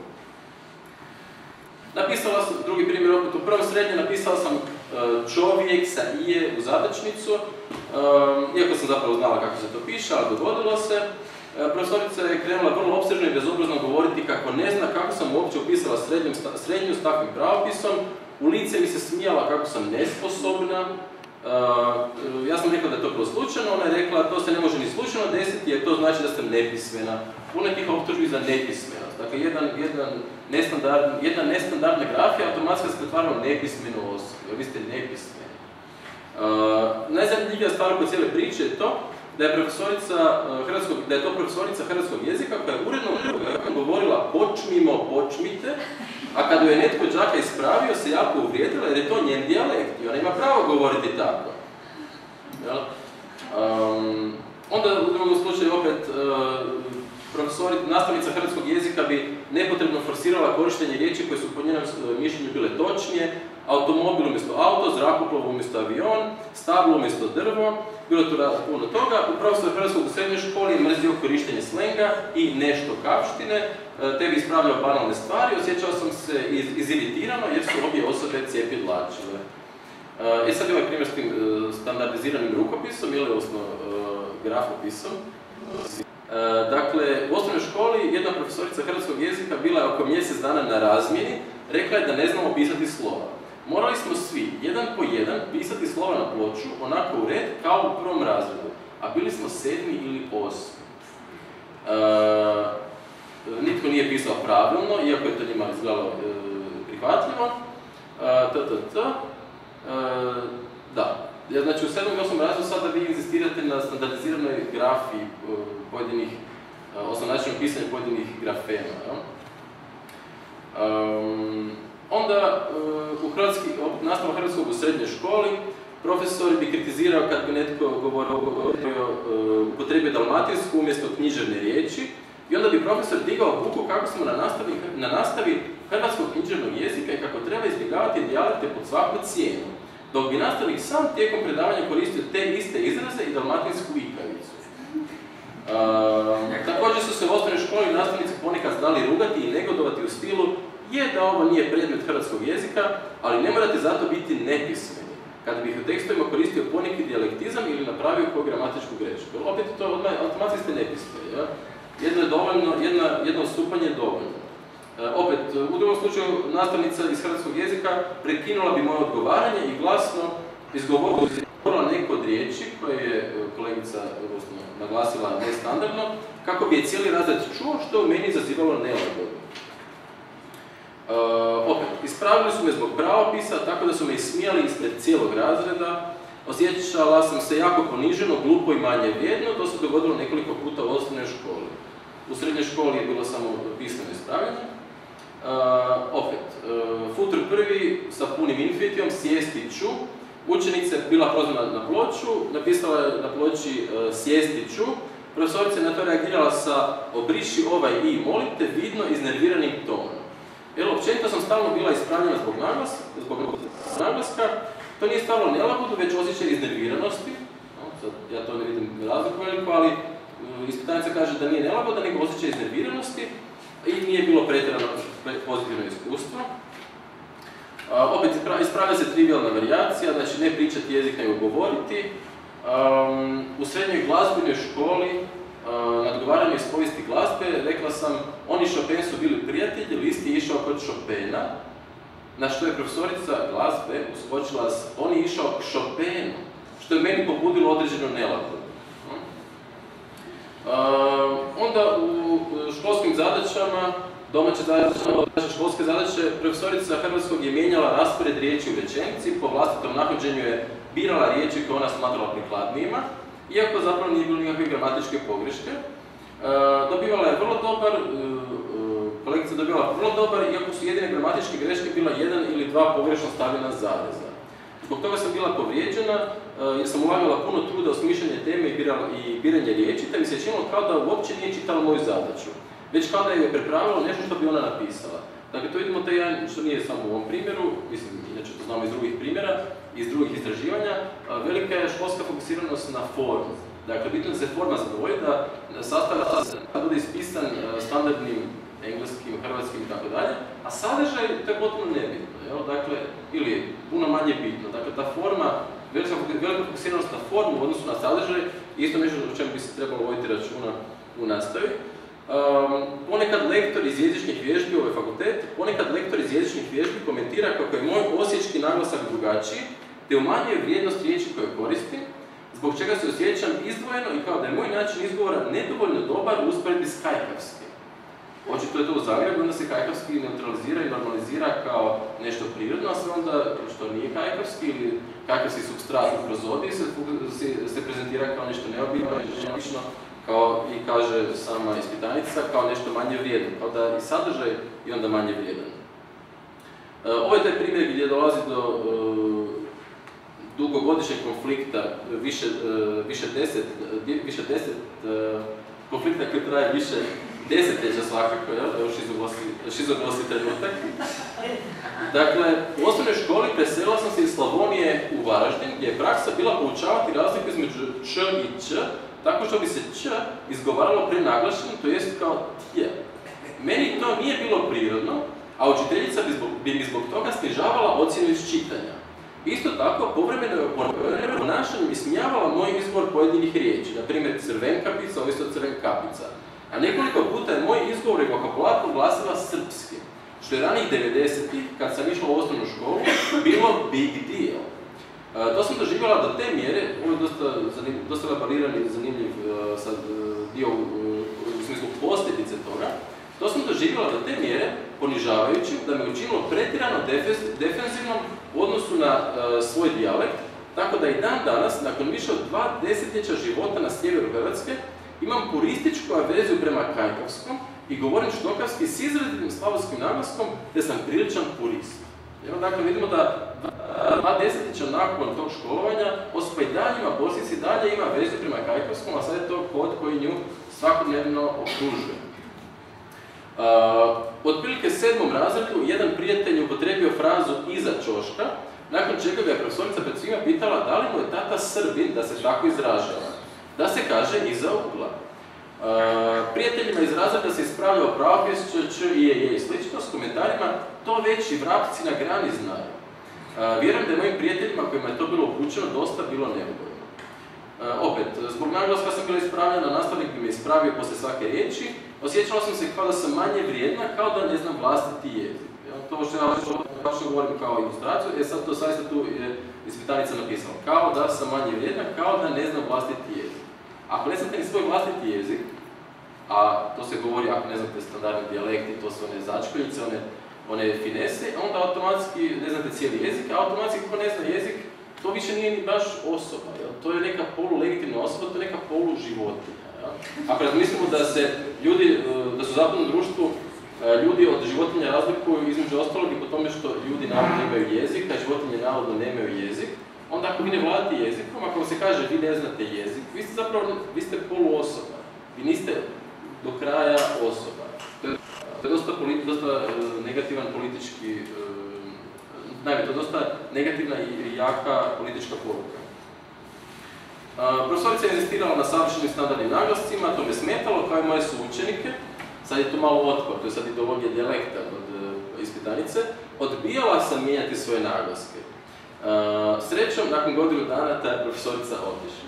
Napisala sam, drugi primjer opet, u prvom srednje napisala sam čovjek sa ije u zadačnicu, iako sam zapravo znala kako se to piše, ali dogodilo se. Profesorica je krenula vrlo opsežno i bezobrazno govoriti kako ne zna kako sam uopće upisala srednju s takvim pravopisom. U lice mi se smijala kako sam nesposobna. Ja sam rekla da je to bilo slučajno, ona je rekla to se ne može ni slučajno desiti jer to znači da ste nepismena. Puno je tih optužbi za nepismenost. Dakle, jedna nestandardna grafija automatski se pretvara u nepismenu osobu, jer vi ste nepismeni. Najzanimljivija stvar oko cijele priče je to da je to profesorica hrvatskog jezika koja je uredno govorila počmimo, počmite, a kada je netko đaka ispravio se jako uvrijedila jer je to njen dijalekt i ona ima pravo govoriti tako. Onda u drugom slučaju opet nastavnica hrvatskog jezika bi nepotrebno forsirala korištenje riječi koje su po njenom mišljenju bile točnije, automobil umjesto auto, zrakoplov umjesto avion, stablo umjesto drvo, bilo tu puno toga. U profesor hrvatskog u srednjoj školi je mrzio korištenje slenga i nešto kapštine, te bi ispravljao banalne stvari, osjećao sam se iziritirano jer su obje osobe cijepidlačile. Sad je ovaj primjer s tim standardiziranim rukopisom, ili odnosno grafopisom. Dakle, u osnovnoj školi jedna profesorica hrvatskog jezika bila je oko mjesec dana na razmjeni, rekla je da ne znamo pisati slova. Morali smo svi, jedan po jedan, pisati slova na ploču, onako u red, kao u prvom razredu, a bili smo 7. ili 8. Nitko nije pisao pravilno, iako je to njima izgledalo prihvatljivo. Da. Znači, u 7. i 8. razredu sada vi inzistirate na standardiziranoj grafiji pojedinih, odnosno načinu pisanja pojedinih grafema. Onda, u nastavu hrvatskog u srednjoj školi, profesor bi kritizirao kad bi netko upotrebio dalmatinsku umjesto književne riječi i onda bi profesor digao buku kako smo na nastavi hrvatskog književnog jezika i kako treba izbjegavati dijalekte pod svaku cijenu, dok bi nastavnik sam tijekom predavanja koristio te iste izraze i dalmatinsku ikavicu. Također su se u osnovnoj školi nastavnici ponekad znali rugati i negodovati u stilu je da ovo nije predmet hrvatskog jezika, ali ne morate zato biti nepismeni, kada bih u tekstovima koristio poneki dijalektizam ili napravio koju gramatičku grešku. Opet to automatski ste nepismeni. Ja? Jedno odstupanje je dovoljno. Opet, u drugom slučaju, nastavnica iz hrvatskog jezika prekinula bi moje odgovaranje i glasno izgovorila neko od riječi koje je kolegica naglasila nestandardno, kako bi je cijeli razred čuo, što u meni izazivalo nelagodno. Opet, ispravili su me zbog pravopisa, tako da su me ismijali ispred cijelog razreda. Osjećala sam se jako poniženo, glupo i manje vrijedno, to se dogodilo nekoliko puta u osnovnoj školi. U srednjoj školi je bilo samo pismeno ispravljanje. Opet, futur prvi sa punim infinitivnom, sjesti ću. Učenica je bila prozvana na ploču, napisala je na ploči sjesti ću. Profesorica je na to reagirala sa obriši ovaj i molim te vidno iznerviranim tonom. Jer općenito sam stalno bila ispravljena zbog naglaska. To nije stvarno nelagodu, već osjećaj iznerviranosti. Ja to ne vidim razliku veliko, ali ispitanica kaže da nije nelagoda, nego osjećaj iznerviranosti i nije bilo pretjerano pozitivno iskustvo. Opet ispravlja se trivialna varijacija, znači ne pričati jezik, nego govoriti. U srednjoj glazbenoj školi, na odgovaranju iz povijesti glazbe, rekla sam, oni Chopin su bili prijatelji, list je išao kod Chopina, na što je profesorica glazbe uskočila, on je išao k Chopinu, što je meni pobudilo određenu nelagodu. Onda u školskim zadaćama, domaće školske zadaće, profesorica hrvatskog je mijenjala raspored riječi u rečenici, po vlastitom nahođenju je birala riječi koje ona smatrala prikladnijima, iako zapravo nije bilo nikakve gramatičke pogreške. Dobivala je vrlo dobar kolegica dobila vrlo dobar, iako su jedine gramatičke greške bila 1 ili 2 pogrešno stavljena zareza. Zbog toga sam bila povrijeđena, jer sam ulagala puno truda u smišljanje teme i biranje riječi, te mi se činilo kao da uopće nije čitala moju zadaću, već kao da je prepravilo nešto što bi ona napisala. Dakle, to vidimo taj jedan, što nije samo u ovom primjeru, mislim, inače to znamo iz drugih primjera, iz drugih istraživanja, velika je školska fokusiranost na formu. Dakle, bitno da se forma zadovolji, da sastav bude ispisan standardnim engleskim, hrvatskim i tako dalje, a sadržaj to je potpuno nebitno, jel? Dakle, ili puno manje bitno. Dakle, ta forma, velika fokusiranost na formu u odnosu na sadržaj, isto nešto o čemu bi se trebalo voditi računa u nastavi. Ponekad lektor iz jezičnih vježbi, ovaj fakultet, ponekad lektor iz jezičnih vježbi komentira kako je moj osječki naglasak drugačiji, te umanjuje vrijednost riječi koje koristim, zbog čega se osjećam izdvojeno i kao da je moj način izgovora nedovoljno dobar u usporedbi s kajkavskim. Očito je to u Zagrebu, onda se kajkavski neutralizira i normalizira kao nešto prirodno, a sve onda što nije kajkavski ili kajkavski supstrat u prozodiji se prezentira kao nešto neobično, kao i kaže sama ispitanica, kao nešto manje vrijedno, kao da i sadržaj i onda manje vrijedan. Ovo je taj primjer gdje dolazi do dugogodišnjeg konflikta, više deset konflikta koji traje više desetljeća svakako, evo šizoglosi trenutak. Dakle, u osnovnoj školi preselila sam se iz Slavonije u Varaždin, gdje je praksa bila poučavati razliku između č i č, tako što bi se č izgovaralo prenaglašeno, to jest kao tje. Meni to nije bilo prirodno, a učiteljica bi mi zbog toga snižavala ocjenu iz čitanja. Isto tako, povremeno je ponašanjem ismijavala moj izgovor pojedinih riječi, na primjer crvenkapica, ovisno crvenkapica. A nekoliko puta je moj izgovor i vokabular proglasila srpski, što je ranih 90-ih, kad sam išla u osnovnu školu, bilo big deal. To sam doživjela do te mjere, ovo je dosta elaborirani i zanimljiv dio u smislu posljedice toga, to sam doživjela do te mjere ponižavajućim da me učinilo pretjerano defensivnom u odnosu na svoj dijalekt, tako da i dan danas, nakon više od 2 desetljeća života na sjeveru Hrvatske, imam purističku averziju prema kajkavskom i govorim štokavski s izrazitim slavonskim naglaskom, te sam priličan purist. Evo, dakle, vidimo da 2 desetljeća nakon tog školovanja osoba i dalje ima Bosnici i dalje ima vezu prema kajkavskom, a sad je to kod koji nju svakodnevno okružuje. Otprilike 7. razredu jedan prijatelj je upotrijebio frazu iza ćoška, nakon čega ga je profesorica pred svima pitala da li mu je tata Srbin da se tako izražava. Da se kaže iza ugla. Prijateljima iz razreda se ispravljao pravopis č i slično s komentarima to već i vrapci na grani znaju. Vjerujem da je mojim prijateljima kojima je to bilo upućeno dosta bilo neugodno. Opet, zbog naglaska sam bila ispravljena, nastavnik bi me ispravio poslije svake riječi, osjećala sam se kao da sam manje vrijedna, kao da ne znam vlastiti jezik. To što ja govorim kao ilustraciju, sad to saista tu je ispitanica napisala. Kao da sam manje vrijedna, kao da ne znam vlastiti jezik. Ako ne znate ni svoj vlastiti jezik, a to se govori ako ne znate standardni dijalekti, to su one začkoljice, one finese, onda automatski ne znate cijeli jezik, a automatski ko ne zna jezik, to više nije ni baš osoba, jel? To je neka polulegitimna osoba, to je neka poluživotinja. Ako razmislimo da su u zapadnom društvu ljudi od životinja razlikuju između ostalog i po tome što ljudi navodno imaju jezik, a životinje navodno nemaju jezik, onda ako vi ne vladate jezikom, ako vam se kaže vi ne znate jezik, vi ste poluosoba, vi niste do kraja osoba. To je dosta negativan politički, naime, to je dosta negativna i jaka politička poruka. Profesorica je insistirala na savršenim standardnim naglascima, to me smetalo kao i moje suučenike, sad je to malo otpor, to je sad ideologija dijalekta od ispitanice, odbijala sam mijenjati svoje naglaske. Srećom, nakon godinu dana ta je profesorica otišla.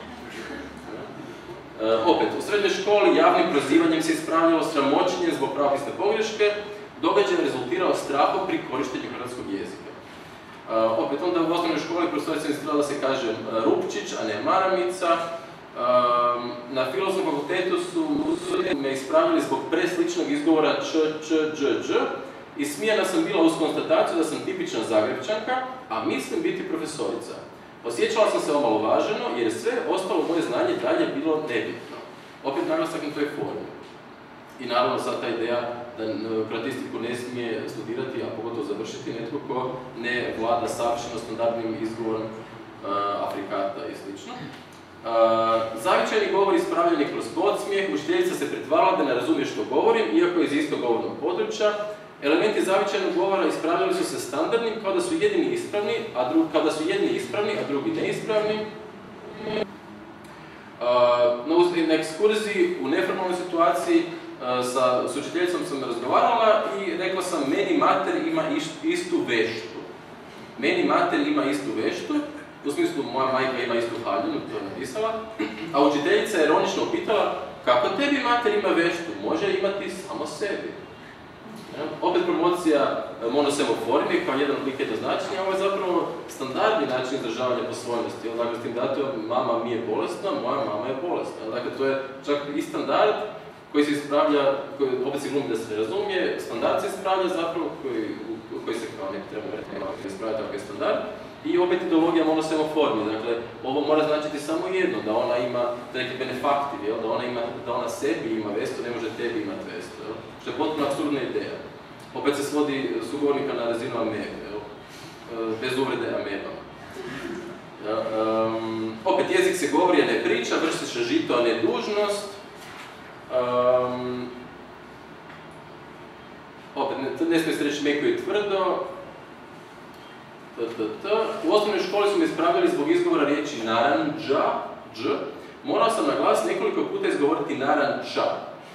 Opet, u srednjoj školi javnim prozivanjem se ispravljalo sramoćenje zbog pravopisne pogreške, događaj rezultirao strahom pri korištenju hrvatskog jezika. Opet, onda u osnovnoj školi profesorica insistirala da se kaže Rupčić, a ne Maramica. Na Filozofskom fakultetu su me ispravili zbog presličnog izgovora č. I smijana sam bila uz konstataciju da sam tipična Zagrebčanka, a mislim biti profesorica. Osjećala sam se omalovaženo jer sve ostalo moje znanje dalje bilo nebitno. Opet naglasak na toj formi. I naravno sad ta ideja da kroatistiku ne smije studirati, a pogotovo završiti netko ko ne vlada savršeno standardnim izgovorom afrikata i sl. Zavičajni govor ispravljeni kroz podsmijeh, učiteljica se pretvarala da ne razumije što govorim, iako je iz istog govornog područja. Elementi zavičajnog govora ispravljali su se standardnim kao da su jedini ispravni, a drugi neispravni. Na ekskurziji u neformalnoj situaciji s učiteljicom sam razgovarala i rekla sam meni mater ima istu veštu. Meni mater ima istu veštu, u smislu moja majka ima istu haljinu, to je napisala, a učiteljica je ironično pitala kako tebi mater ima veštu, može imati samo sebi. Opet promocija monosemaforike kao jedan oblik jednoznačenja, ovo je zapravo standardni način izražavanja posvojnosti. Dakle, s tim datom mama mi je bolesna, moja mama je bolesna. Dakle, to je čak i standard koji se ispravlja, opet se glumi da se ne razumije, standard se ispravlja zapravo koji se kao neki treba ispravljati ako je standard. I opet ideologija monosemaformi, dakle, ovo mora značiti samo jedno, da ona ima neki benefaktiv, da ona sebi ima vestu, ne može tebi imati vestu, što je potpuno apsurdna ideja. Opet se svodi sugovornika na razinu amebe, bez uvrede amebama. Opet jezik se govori, a ne priča, vrši se žito, a ne dužnost. Opet, ne smije se reći meko i tvrdo. U osnovnoj školi su me ispravljali zbog izgovora riječi naranđa, morao sam na glas nekoliko puta izgovoriti naranča.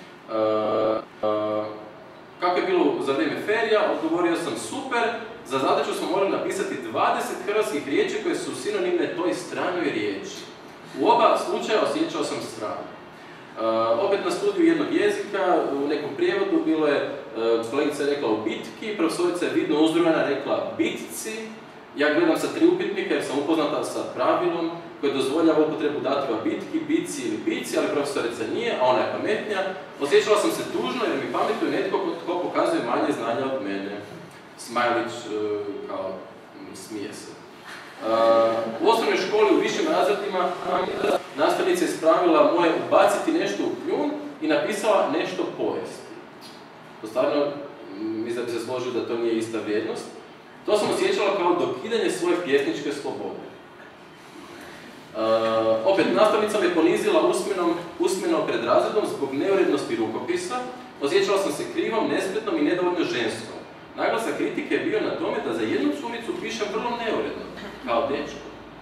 Kako je bilo za vrijeme ferija, odgovorio sam super, za zadaću smo morali napisati 20 hrvatskih riječi koje su sinonimne toj stranoj riječi. U oba slučaja osjećao sam sram. Opet na studiju jednog jezika, u nekom prijevodu, bilo je, kolegica je rekla u bitki, profesorica je vidno uzrujana rekla bitci. Ja gledam sa 3 upitnika jer sam upoznata sa pravilom koje dozvoljava upotrebu dativa bitki, bici ili bici, ali profesorica nije, a ona je pametnija. Osjećala sam se tužno jer mi pametuje netko tko pokazuje manje znanja od mene. Smajlić kao smije se. U osnovnoj školi u višim razredima nastavnica je ispravila moje ubaciti nešto u kljun i napisala nešto pojesti. To stvarno, mislim da bi se složio da to nije ista vrijednost. To sam osjećala kao dokidanje svoje pjesničke slobode. Opet, nastavnica me ponizila usmeno pred razredom zbog neurednosti rukopisa. Osjećala sam se krivom, nespretnom i nedovoljno ženskom. Naglasak kritike je bio na tome da za jednu curicu pišem vrlo neuredno, kao dečko.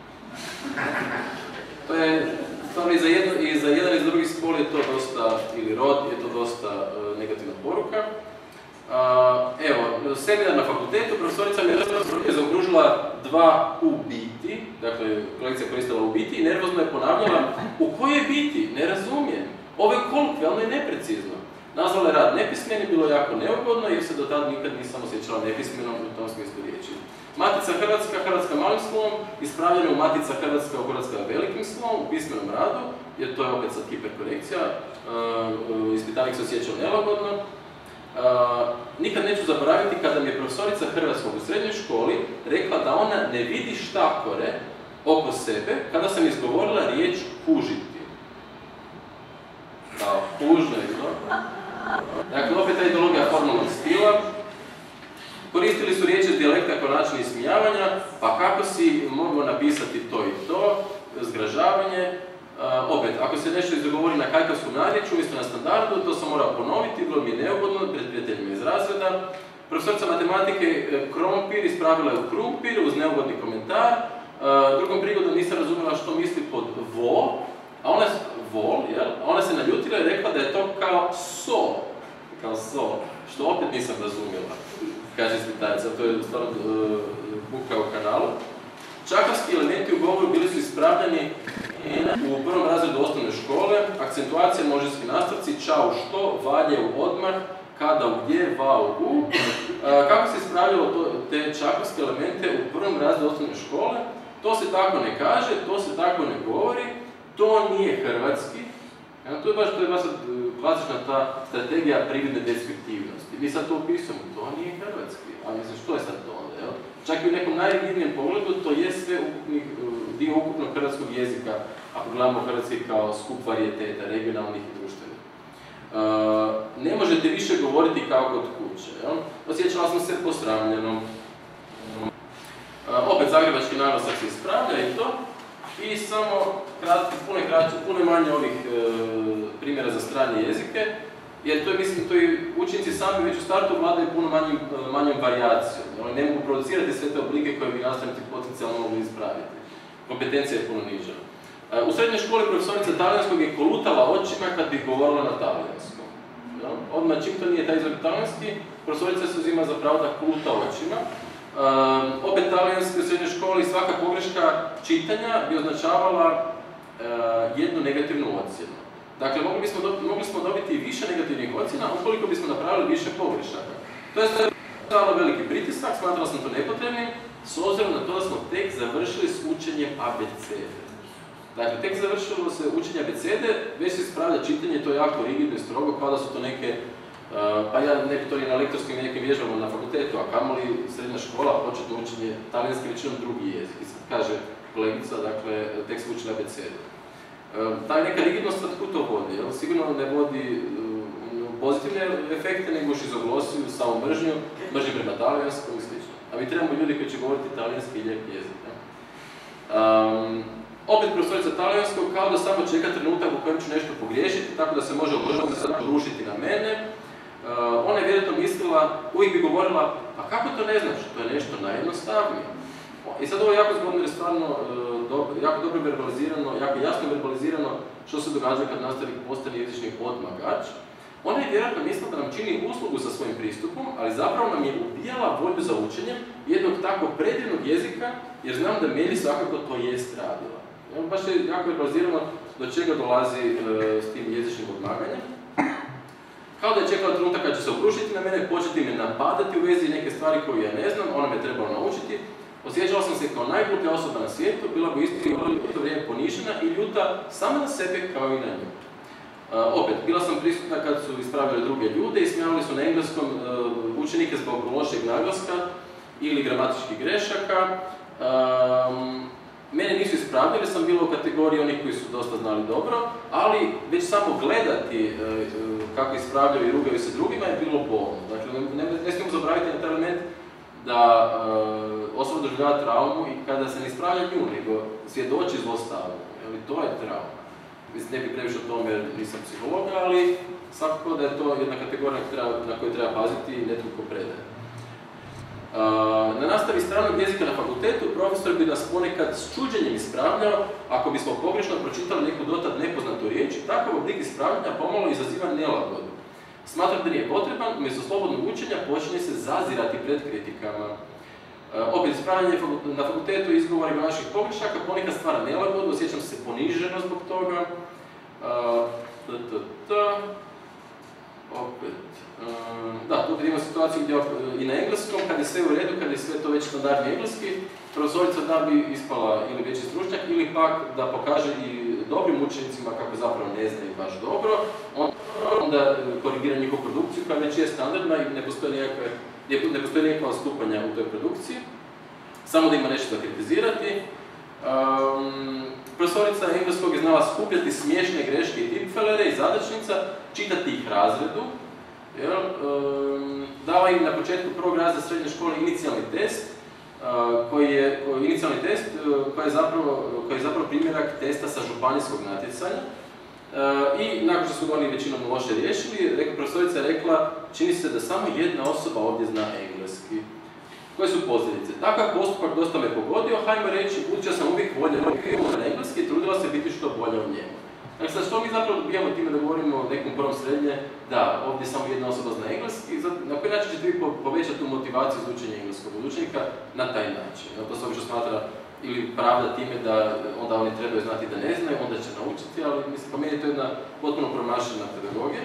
To je, stvarno i za jedan i za drugi spol je to dosta, ili rod je to dosta negativna poruka. Evo, seminar na fakultetu, profesorica mi je zaokružila 2 u biti, dakle, kolegica je koristila u biti i nervozno je ponavljala u kojoj biti, ne razumijem, ovo je kolokvijalno i neprecizno. Nazvala je rad nepismeni, bilo jako neugodno jer se do tada nikad nisam osjećala nepismenom u tom smislu riječi. Matica Hrvatska, Hrvatska malim slovom, ispravljena u Matica Hrvatska u Hrvatska velikim slovom, u pismenom radu, jer to je opet sad hiperkorekcija, ispitanik se osjećao nelagodno. Nikad neću zaboraviti kada mi je profesorica hrvatskog u srednjoj školi rekla da ona ne vidi štakore oko sebe kada sam izgovorila riječ kužiti. Kao, kužno je to. Dakle, opet ta ideologija formalnog stila. Koristili su riječi iz dijalekta kao način ismijavanja, pa kako si mogao napisati to i to, zgražavanje. Opet, ako se nešto izgovori na kajkavskom narječju, umjesto na standardu, to sam morao ponoviti, bilo mi je neugodno pred prijateljima iz razreda. Profesorica matematike krompir ispravila je u krumpir uz neugodni komentar. Drugom prigodom nisam razumjela što misli pod vo, a ona se naljutila i rekla da je to kao so, što opet nisam razumjela, kaže ispitajica, to je stvarno buka u kanalu. Čakavski elementi u govoru bili su ispravljani u prvom razredu osnovne škole, akcentuacija, množinski nastavci, čao što, valje u odmah, kada u gdje, va u u. Kako se ispravljalo te čakavske elemente u prvom razredu osnovne škole? To se tako ne kaže, to se tako ne govori, to nije hrvatski. To je baš klasična ta strategija prividne deskriptivnosti. Mi sad to upisujemo, to nije hrvatski, a mislim što je sad to onda, jel? Čak i u nekom najrigidnijem pogledu to je sve dio ukupnog hrvatskog jezika, ako gledamo hrvatski kao skup varijeteta, regionalnih i društvenih. ne možete više govoriti kao kod kuće. Osjećala sam se posramljeno. Opet zagrebački naglasak se ispravlja i to. I samo puno manje ovih primjera za strane jezike, jer to je, mislim, to i učenici sami već u startu vladaju puno manjom varijacijom. Oni ne mogu producirati sve te oblike koje bi nastavnici potencijalno mogli ispraviti. Kompetencija je puno niža. U srednjoj školi profesorica talijanskog je kolutala očima kad bi govorila na talijanskom. Odmah čim to nije taj izvor talijanski, profesorica se uzima za pravo da koluta očima. Opet talijanski u srednjoj školi svaka pogreška čitanja bi označavala jednu negativnu ocjenu. Dakle, mogli smo dobiti više negativnih ocjena ukoliko bismo napravili više pogrešaka. To je stvarno veliki pritisak, smatrala sam to nepotrebnim, s obzirom na to da smo tek završili s učenjem abecede. Dakle, tek završilo se učenje abecede, već se ispravlja čitanje, to je jako rigidno i strogo, kao da su to neke, pa ja ne bi to ni na lektorskim nekim vježbama na fakultetu, a kamoli srednja škola, početno učenje talijanski većinom drugi jezik. I sad kaže kolegica, dakle, tek se učili abecede. Ta neka rigidnost kud to vodi, sigurno ne vodi pozitivne efekte, nego šizoglosiju, samomržnju, mržnju prema talijanskom i sl. A mi trebamo ljudi koji će govoriti talijanski i lijep jezik. Opet profesorica talijanskog kao da samo čeka trenutak u kojem ću nešto pogriješiti, tako da se može obrušiti na mene. Ona je vjerojatno mislila, uvijek bi govorila, a kako to ne znaš, to je nešto najjednostavnije. I sad ovo je jako zgodno jer je stvarno jako dobro verbalizirano, jako jasno verbalizirano što se događa kad nastavnik postane jezični odmagač. Ona je vjerojatno mislila da nam čini uslugu sa svojim pristupom, ali zapravo nam je ubijala volju za učenjem jednog tako predivnog jezika, jer znam da meni svakako to jest radila. Baš je jako verbalizirano do čega dolazi s tim jezičnim odmaganjem. Kao da je čekala trenutak kad će se obrušiti na mene, početi me napadati u vezi neke stvari koje ja ne znam, ona me trebala naučiti. Osjećala sam se kao najgluplja osoba na svijetu, bila bi isto vrijeme ponižena i ljuta samo na sebe kao i na nju. Opet, bila sam prisutna kad su ispravili druge ljude i smijavali su na engleskom učenike zbog lošeg naglaska ili gramatičkih grešaka. Mene nisu ispravili jer sam bila u kategoriji onih koji su dosta znali dobro, ali već samo gledati kako ispravljaju i rugaju se drugima je bilo bolno. Dakle, ne smijemo zaboraviti na taj element da osoba doživljava traumu i kada se ne ispravlja nju, nego svjedoči zlostavljanju. To je trauma. Mislim, ne bih previše o tome jer nisam psiholog, ali svakako da je to jedna kategorija na kojoj treba paziti i netko ko predaje. Na nastavi stranog jezika na fakultetu profesor bi nas ponekad s čuđenjem ispravljao ako bismo pogrešno pročitali neku dotad nepoznatu riječ i takav oblik ispravljanja pomalo izaziva nelagodu. Smatram da nije potreban, umjesto slobodnog učenja počinje se zazirati pred kritikama. Opet ispravljanje na fakultetu izgovorima naših pogrešaka ponekad stvara nelagodu, osjećam se poniženo zbog toga. Da, tu vidimo situaciju gdje i na engleskom, kad je sve u redu, kad je sve to već standardni engleski, profesorica da bi ispala ili veći stručnjak ili pak da pokaže i dobrim učenicima kako zapravo ne znaju baš dobro, onda korigira njihovu produkciju koja već je standardna i ne postoji nikakva odstupanja u toj produkciji, samo da ima nešto za kritizirati. Profesorica engleskog je znala skupljati smiješne greške i tipfelere i zadačnica, čitati ih razredu. Dala im na početku prvog razreda srednje škole inicijalni test, koji je zapravo primjerak testa sa županijskog natjecanja. I nakon što su oni većinom loše riješili, profesorica je rekla, čini se da samo jedna osoba ovdje zna engleski. Koje su posljedice? Takav postupak dosta me pogodio, hajmo reći, budući sam uvijek volja na engleski i trudila se biti što bolja u njemu. Dakle, sad što mi zapravo dobijamo time da govorimo o nekom prvom srednje, da, ovdje samo jedna osoba zna engleski, na koji način ćete vi povećati tu motivaciju za učenje engleskog od učenika na taj način. To se obično smatra ili pravda time da onda oni trebaju znati da ne znaju, onda će naučiti, ali mislim, po meni je to jedna potpuno promašena pedagogija.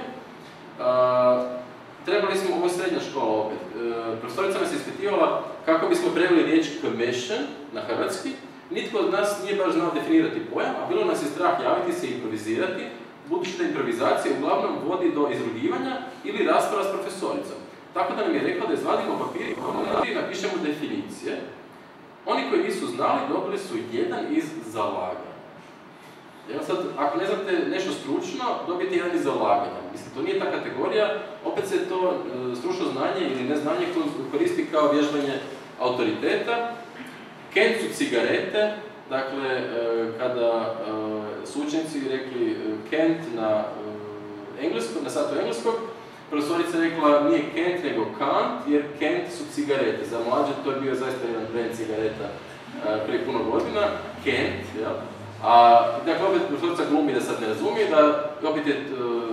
Trebali smo, ovo je srednja škola opet, profesorica nas je ispitivala kako bismo preveli riječ commission na hrvatski. Nitko od nas nije baš znao definirati pojam, a bilo nas je strah javiti se i improvizirati, budući da improvizacija uglavnom vodi do izrugivanja ili rasprava s profesoricom. Tako da nam je rekla da izvadimo papir i napišemo definicije. Oni koji nisu znali dobili su jedan iz zalaganja. Sad, ako ne znate nešto stručno, dobijete jedan iz zalaganja. Mislim, to nije ta kategorija, opet se to stručno znanje ili neznanje koristi kao vježbanje autoriteta. Kent su cigarete, dakle, kada su učenici rekli Kent na satu engleskog, profesorica je rekla nije Kent nego Kant, jer Kent su cigarete. Za mlađe to je bio zaista jedan brand cigareta prije puno godina, Kent, jel? A, dakle, opet profesorica glumi da sad ne razumije, da opet je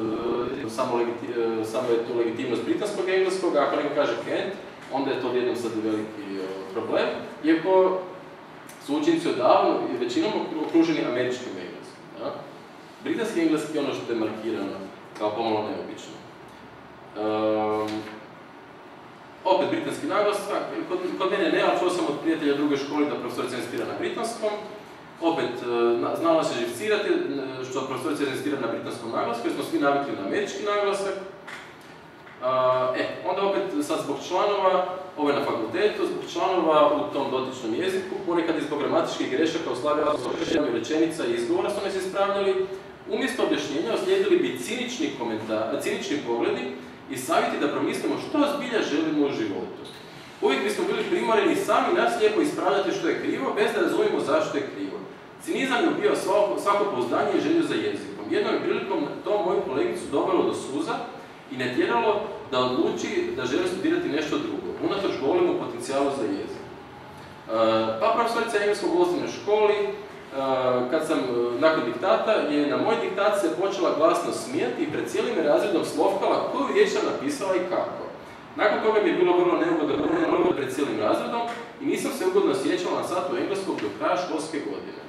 samo je tu legitimnost britanskog engleskog, a ako neko kaže Kent, onda je to odjednom sad veliki problem, iako su učenici odavno i većinom okruženi američkim engleskim. Ja? Britanski engleski je ono što je markirano kao pomalo neobično. Opet britanski naglasak, kod mene ne, ali čuo sam od prijatelja druge škole da profesorica insistira na britanskom. Opet, znala se živcirati što profesorica insistira na britanskom naglasku, jer smo svi navikli na američki naglasak. Onda opet sad zbog članova, ovo je na fakultetu, zbog članova u tom dotičnom jeziku, ponekad i zbog gramatičkih grešaka u slavljanju rečenica i izgovora su nas ispravljali, umjesto objašnjenja oslijedili bi cinični pogledi i savjeti da promislimo što zbilja želimo u životu. Uvijek bismo bili primoreni sami nas lijepo ispravljati što je krivo, bez da razumijemo zašto je krivo. Cinizam je bio svako pouzdanje i želju za jezikom. Jednom je prilikom to moju kolegicu dovelo do suza i ne tjeralo da odluči da želi studirati nešto drugo, unatoč golemu potencijalu za jezik. Pa profesorica engleskog u osnovnoj školi, kad sam nakon diktata, je na moj diktat se počela glasno smijati i pred cijelim razredom slovkala koju riječ sam napisala i kako. Nakon toga mi je bilo vrlo neugodno pred cijelim razredom i nisam se ugodno osjećala na satu engleskog do kraja školske godine.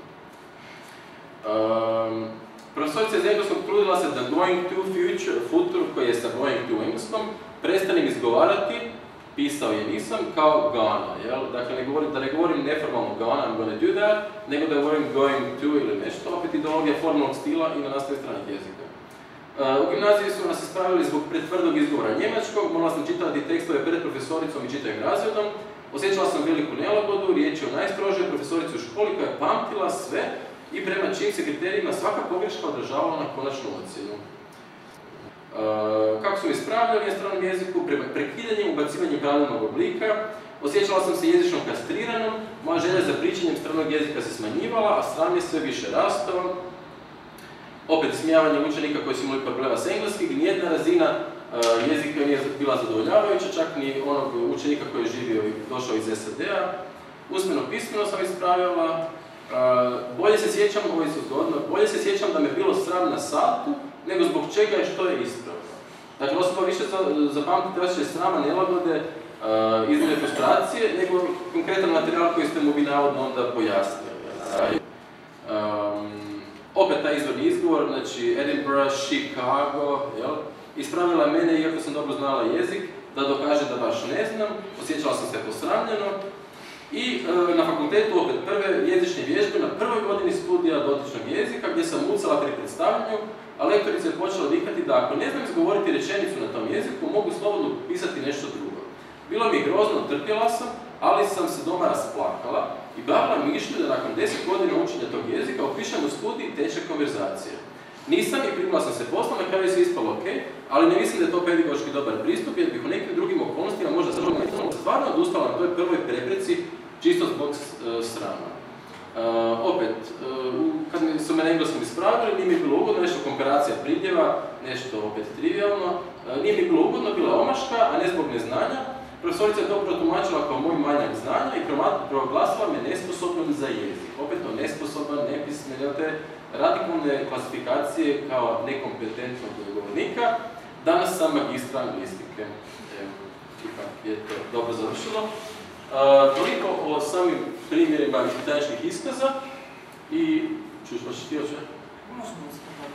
Profesorica iz engleskog trudila se da going to future, koji je sa going to engleskom, prestanem izgovarati, pisao je nisam, kao gonna, jel? Dakle, da ne govorim neformalno gonna, I'm gonna do that, nego da govorim going to ili nešto, opet ideologija formalnog stila i na nastavi stranih jezika. U gimnaziji su nas ispravili zbog pretvrdog izgovora njemačkog, morala sam čitati tekstove pred profesoricom i čitavim razredom, osjećala sam veliku nelagodu, riječ je o najstrožoj profesorici u školi koja je pamtila sve i prema čijim se kriterijima svaka pogreška odražavala na konačnu ocjenu. Kako su me ispravljali na stranom jeziku, prekidanjem, ubacivanjem pravilnog oblika, osjećala sam se jezično kastriranom, moja želja za pričanjem stranog jezika se smanjivala, a stran je sve više rastao. Opet smijavanje učenika koji su imali problema s engleskim, nijedna razina jezika nije bila zadovoljavajuća, čak ni onog učenika koji je živio i došao iz SAD-a. Usmeno pismeno sam ispravljala. Bolje se sjećam, ovo je zgodno, bolje se sjećam da me bilo sram na satu, nego zbog čega i što je ispravno. Dakle, osoba više zapamtite osjećaj srama, nelagode, izglede frustracije, nego konkretan materijal koji ste mu bi navodno onda pojasnili. Opet taj izvorni izgovor, znači Edinburgh, Chicago, jel? Ispravila mene, iako sam dobro znala jezik, da dokaže da baš ne znam, osjećala sam se posramljeno. I na fakultetu opet prve jezične vježbe na prvoj godini studija dotičnog jezika, gdje sam mucala pri predstavljanju, a lektorica je počela vikati da ako ne znam izgovoriti rečenicu na tom jeziku, mogu slobodno pisati nešto drugo. Bilo mi je grozno, trpjela sam, ali sam se doma rasplakala i bavila mišlju da nakon 10 godina učenja tog jezika upišem u studij tečaj konverzacije. Nisam i primila sam se posla, na kraju se ispalo ok, ali ne mislim da je to pedagoški dobar pristup, jer bih u nekim drugim okolnostima možda stvarno odustala na toj prvoj prepreci, čisto zbog srama. Opet, kad su me na engleskom ispravili, nije mi bilo ugodno, nešto komparacija pridjeva, nešto opet trivialno, nije mi bilo ugodno, bila omaška, a ne zbog neznanja. Profesorica je to protumačila kao moj manjak znanja i proglasila me nesposobnom za jezik. Opet to nesposoban, nepismen, te radikalne klasifikacije kao nekompetentnog govornika. Danas sam magistra anglistike. Evo, ipak je to dobro završilo. Toliko o samim primjerima ispitaničkih iskaza i... Čuš, hoćeš ti oče? Možemo uspjeti.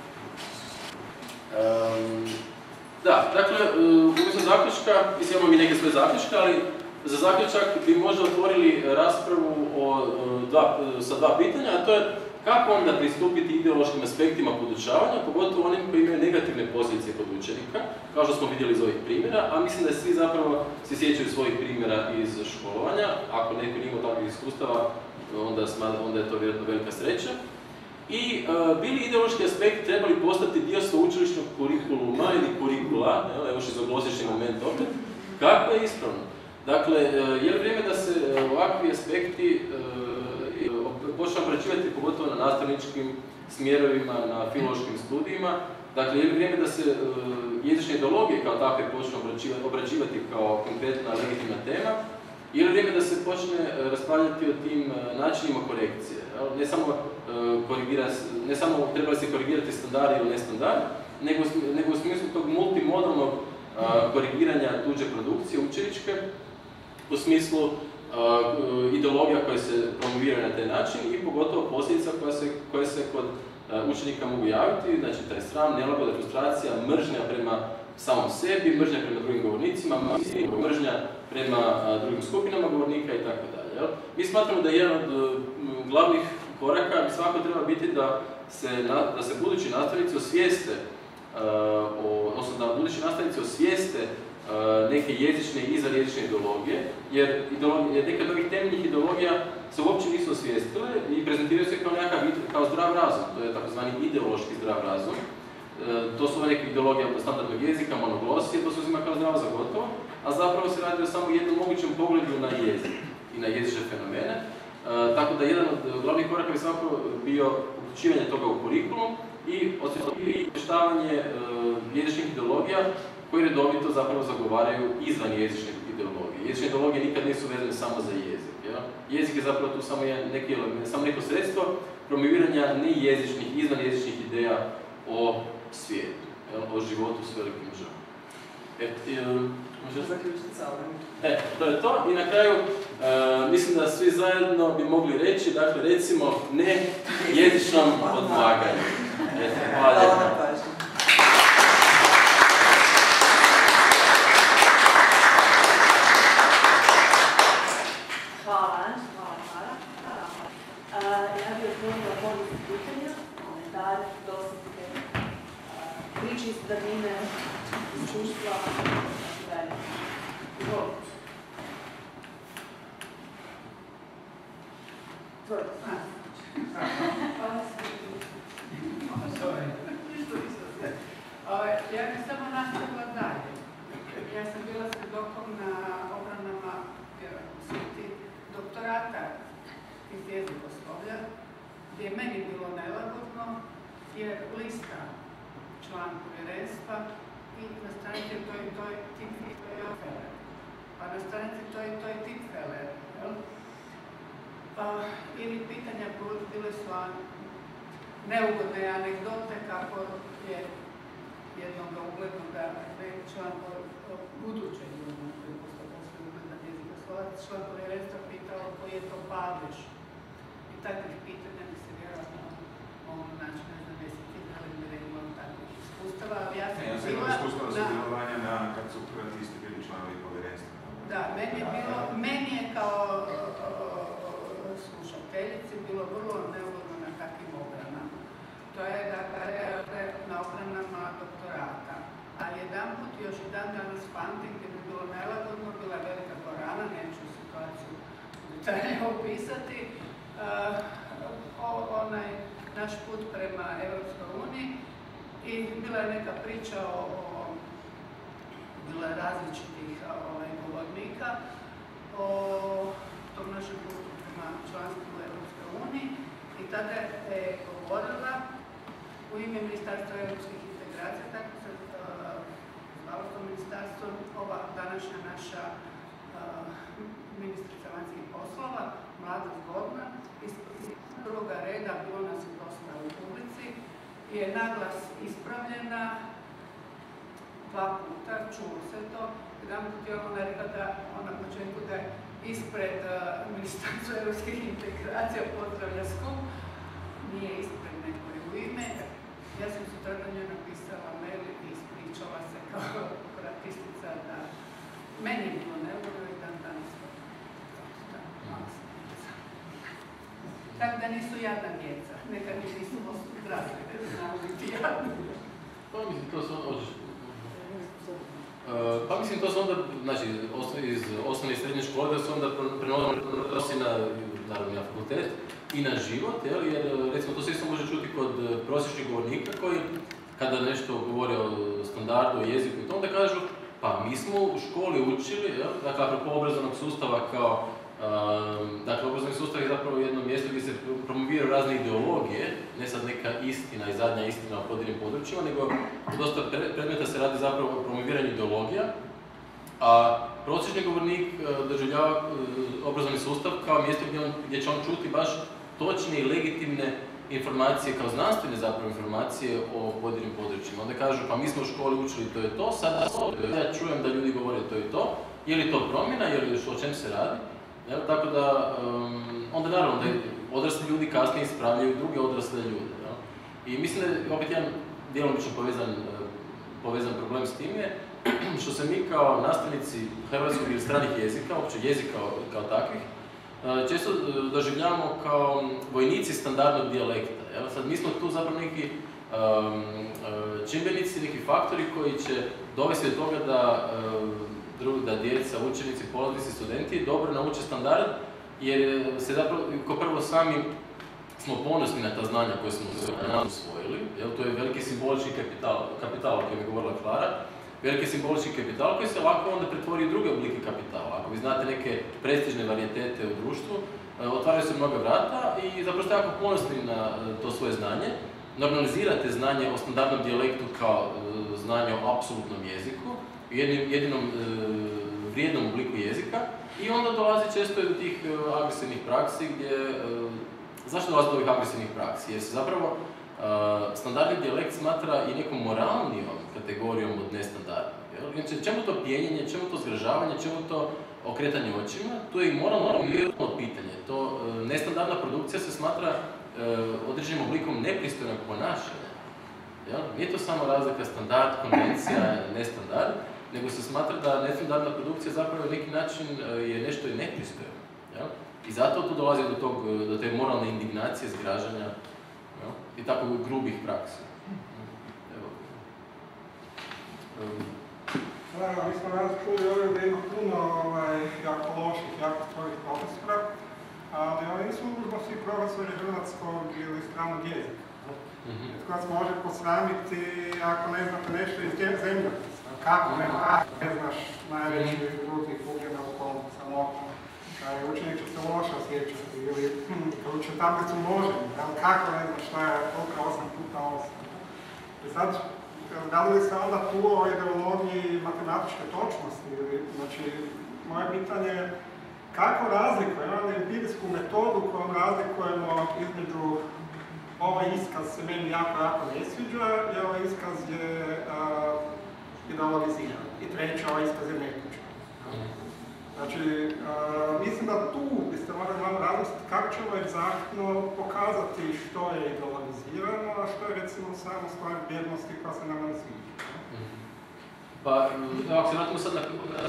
Da, dakle, umjesto zaključka, mislim imamo mi neke svoje zaključke, ali za zaključak bi možda otvorili raspravu sa dva pitanja, a to je kako onda pristupiti ideološkim aspektima podučavanja, pogotovo onim koji imaju negativne posljedice kod učenika, kao što smo vidjeli iz ovih primjera, a mislim da svi zapravo se sjećaju svojih primjera iz školovanja. Ako neko nije imao takvih iskustava, onda je to vjerojatno velika sreća. I bili ideološki aspekti trebali postati dio sveučilišnog kurikuluma ili kurikula, evo šizoglozični moment opet, kako je ispravno. Dakle, je li vrijeme da se ovakvi aspekti počne obrađivati pogotovo na nastavničkim smjerovima, na filološkim studijima? Dakle, je li vrijeme da se jezične ideologije kao takve počne obrađivati kao konkretna legitimna tema? Je li vrijeme da se počne raspravljati o tim načinima korekcije? Ne samo treba li se korigirati standard ili nestandard, nego u smislu tog multimodalnog korigiranja tuđe produkcije učeničke, u smislu ideologija koje se promoviraju na taj način i pogotovo posljedica koje se kod učenika mogu javiti, znači taj sram, nelagoda, frustracija, mržnja prema samom sebi, mržnja prema drugim govornicima, mržnja prema drugim skupinama govornika itd. Mi smatramo da jedan od glavnih koraka svakako treba biti da se budući nastavnici osvijeste, odnosno da budući nastavnici osvijeste neke jezične i izvanjezične ideologije, jer neke od ovih temeljnih ideologija se uopće nisu osvijestile i prezentiraju se kao zdrav razum, to je takozvani ideološki zdrav razum. To su neke ideologije standardnog jezika, monoglosije, to se uzima kao zdravo za gotovo, a zapravo se radi o samo jednom mogućem pogledu na jezik i na jezične fenomene. Tako da jedan od glavnih koraka bi svakako bio uključivanje toga u kurikulum i osvještavanje jezičnih ideologija koji redovito zapravo zagovaraju izvan jezične ideologije. Jezične ideologije nikad nisu vezane samo za jezik. Jezik je zapravo tu samo neko sredstvo promoviranja nejezičnih, izvan jezičnih ideja o svijetu, o životu s velikim želom. To je to. I na kraju, mislim da svi zajedno bi mogli reći, dakle, recimo, ne jezičnom odmaganju. Hvala lijepo. Ja bih otvorila povijest pitanja, komentare, dosjetke, priče iz davnine, iskustva, itd. Izvolite. Ja bih samo nastavila dalje. Ja sam bila svjedokom na obranama doktorata iz jezikoslovlja, gdje je meni bilo nelagodno, jer lista član povjerenstva i na stranici toj Tipfeler, pa na stranici toj Tipfeler, ili pitanja bile su neugodne anegdote kako je jednog uglednog član budućeg član povjerenstva pitao koji je to padež. I takvih pitanja bi se vjerojatno mogu naći, ne znam, desiti da li imam takvih iskustava, ali ja sam bila... Ja sam imala iskustava sudjelovanja kad su hrvatisti bili članovi povjerenstva. Da, meni je kao slušateljici bilo vrlo neugodno na takvim obranama. To je dakle na obranama doktorata. A jedanput, još i dan danas pamtim, gdje bi bilo nelagodno, bila velika dvorana, neću situaciju detaljnije opisati, onaj naš put prema Europskoj uniji i bila je neka priča bilo je različitih govornika o tom našem putu prema članstvu u Europskoj uniji i tada je govorila u ime Ministarstva europskih integracija, tako se zvalo to ministarstvo, ova današnja naša ministrica vanjskih poslova, mlada, zgodna, iz prvoga reda, bilo nas je dosta u publici, je naglas ispravljena 2 puta, čulo se to. Jedan put je ona rekla da ona na početku da je ispred Ministarstva europskih integracija pozdravlja skup, nije ispred nego je u ime. Ja sam sutradan njoj napisala mail i ispričala se kao kroatistica da meni je bilo neugodno i dan danas. Tako da nisu jadna djeca, nekad mi nisu odrasli, da znamo biti jadni. Pa mislim, to su onda, znači, iz osnovne i srednje škole da se onda prenosi na naravno na fakultet, i na život, jer recimo to se isto može čuti kod prosječnih govornika koji kada nešto govore o standardu, o jeziku i to, onda kažu pa mi smo u školi učili, dakle apropo obrazovnog sustava kao dakle, obrazovni sustav je zapravo jedno mjesto gdje se promoviraju razne ideologije, ne sad neka istina i zadnja istina o pojedinim područjima, nego dosta predmeta se radi zapravo o promoviranju ideologija, a prosječni govornik doživljava obrazovni sustav kao mjesto gdje će on čuti baš točne i legitimne informacije, kao znanstvene zapravo informacije o pojedinim područjima. Onda kažu, pa mi smo u školi učili to je to, sad ja čujem da ljudi govore to je to, je li to promjena, je li o čem se radi? Tako da, onda naravno da odrasli ljudi kasnije ispravljaju druge odrasle ljude. I mislim da je opet jedan djelomično povezan problem s tim je što se mi kao nastavnici hrvatskog ili stranih jezika, uopće jezika kao takvih, često doživljavamo kao vojnici standardnog dijalekta. Sad mi smo tu zapravo neki čimbenici, neki faktori koji će dovesti do toga da djeca, učenici, polaznici, studenti dobro nauče standard, jer se zapravo, kao prvo sami smo ponosni na ta znanja koje smo usvojili, to je veliki simbolički kapital o kojem je govorila Klara, veliki simbolički kapital koji se lako onda pretvori u druge oblike kapitala. Ako vi znate neke prestižne varijetete u društvu, otvaraju se mnoga vrata i zapravo ste jako ponosni na to svoje znanje, normalizirate znanje o standardnom dijalektu kao znanje o apsolutnom jeziku, jedinom vrijednom obliku jezika i onda dolazi često i do tih agresivnih praksi gdje... Zašto dolazi do ovih agresivnih praksi? Jer se zapravo standardni dijalekt smatra i nekom moralnijom kategorijom od nestandardnog. Znači, čemu to pijenjenje, čemu to zgražavanje, čemu to okretanje očima? Tu je i moralno pitanje. To nestandardna produkcija se smatra određenim oblikom nepristojnog ponašanja. Nije to samo razlika standard, konvencija, nestandard, nego se smatra da nestandardna produkcija zapravo na neki način je nešto i nepristojno. I zato tu dolazi do te moralne indignacije, zgražanja i tako grubih praksi. Naravno, mi smo danas čuli ovdje da ima puno jako loših, jako svojih profesora, ali oni nisu nužno svi profesori hrvatskog ili stranog jezika. Netko vas može posramiti ako ne znate nešto iz zemljopisa. Kako ne znaš najveći drugih ugljena u kolom samotno. Učenik će se loše osjećati ili uče tablicu množenja, kako ne znaš šta je toliko 8 puta 8. I sad, da li se onda tu o ideologiji matematičke točnosti? Znači, moje pitanje je kako razlikujemo empirijsku metodu kojom razlikujemo između ovaj iskaz se meni jako ne sviđa i ovaj iskaz je ideologiziran i treći ovaj iskaz je netočan. Znači, mislim da tu biste morali malo razmisliti kako ćemo egzaktno pokazati što je ideologizirano, a što je recimo samo stvar vrijednosti koja se nam ne sviđa. Pa, ako se vratimo sad na...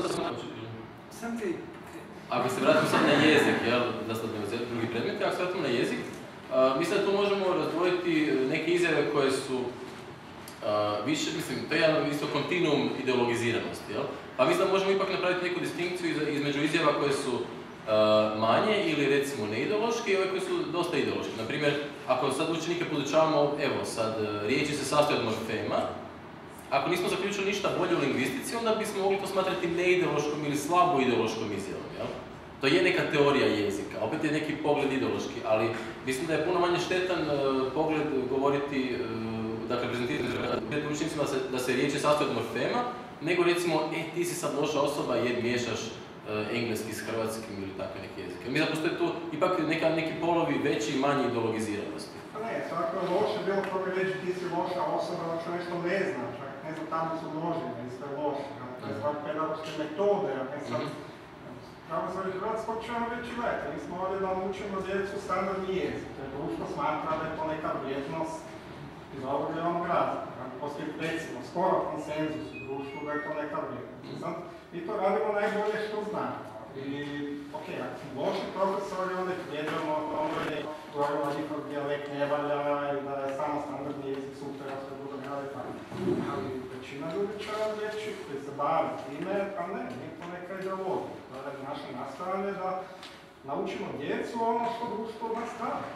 Ako se vratimo sad na jezik, da sad ne drugi predmeti, ako se vratimo na jezik, mislim da tu možemo razdvojiti neke izjave koje su više, mislim, to je jedan isto kontinuum ideologiziranosti, pa mislim da možemo ipak napraviti neku distinkciju između izjava koje su manje ili recimo neideološke i ove koje su dosta ideološke. Naprimjer, ako sad učenike podučavamo, evo sad, riječi se sastoje od morfema, ako nismo zaključili ništa bolje u lingvistici, onda bismo mogli to smatrati neideološkom ili slabo ideološkom izjavom, jel? To je neka teorija jezika, opet je neki pogled ideološki, ali mislim da je puno manje štetan pogled govoriti, dakle, prezentirati učenicima da se riječi sastoje od morfema, nego recimo, ti si sad loša osoba jer miješaš engleski s hrvatskim ili takve neke jezike. Mislim da postoje tu ipak neki polovi veći i manji ideologiziranosti. Pa ne, svako je loše, bilo ko bi reći ti si loša osoba, da što nešto ne znam, čak ne znam tamo su množine i sve loše. To je svak pedagoške metode, a ne sad... Profesori hrvatskog će vam reći, gledajte, mi smo ovdje da učimo djecu standardni jezik. To je društvo smatra da je to neka vrijednost iz ovog ili onog razloga. Postoji recimo skoro konsenzus u društvu da je to neka vrijednost. Mi to radimo najbolje što znamo. I, ok, ako smo loši profesori, onda ih vrijeđamo o tome da govorimo da njihov dijalekt ne valja i da je samo standardni jezik super, a sve drugo ne radi tako. Ali većina ljudi će vam reći koji se bave time, pa ne, nije to neka ideologija. To je naše nastavanje da naučimo djecu ono što društvo od nas traži.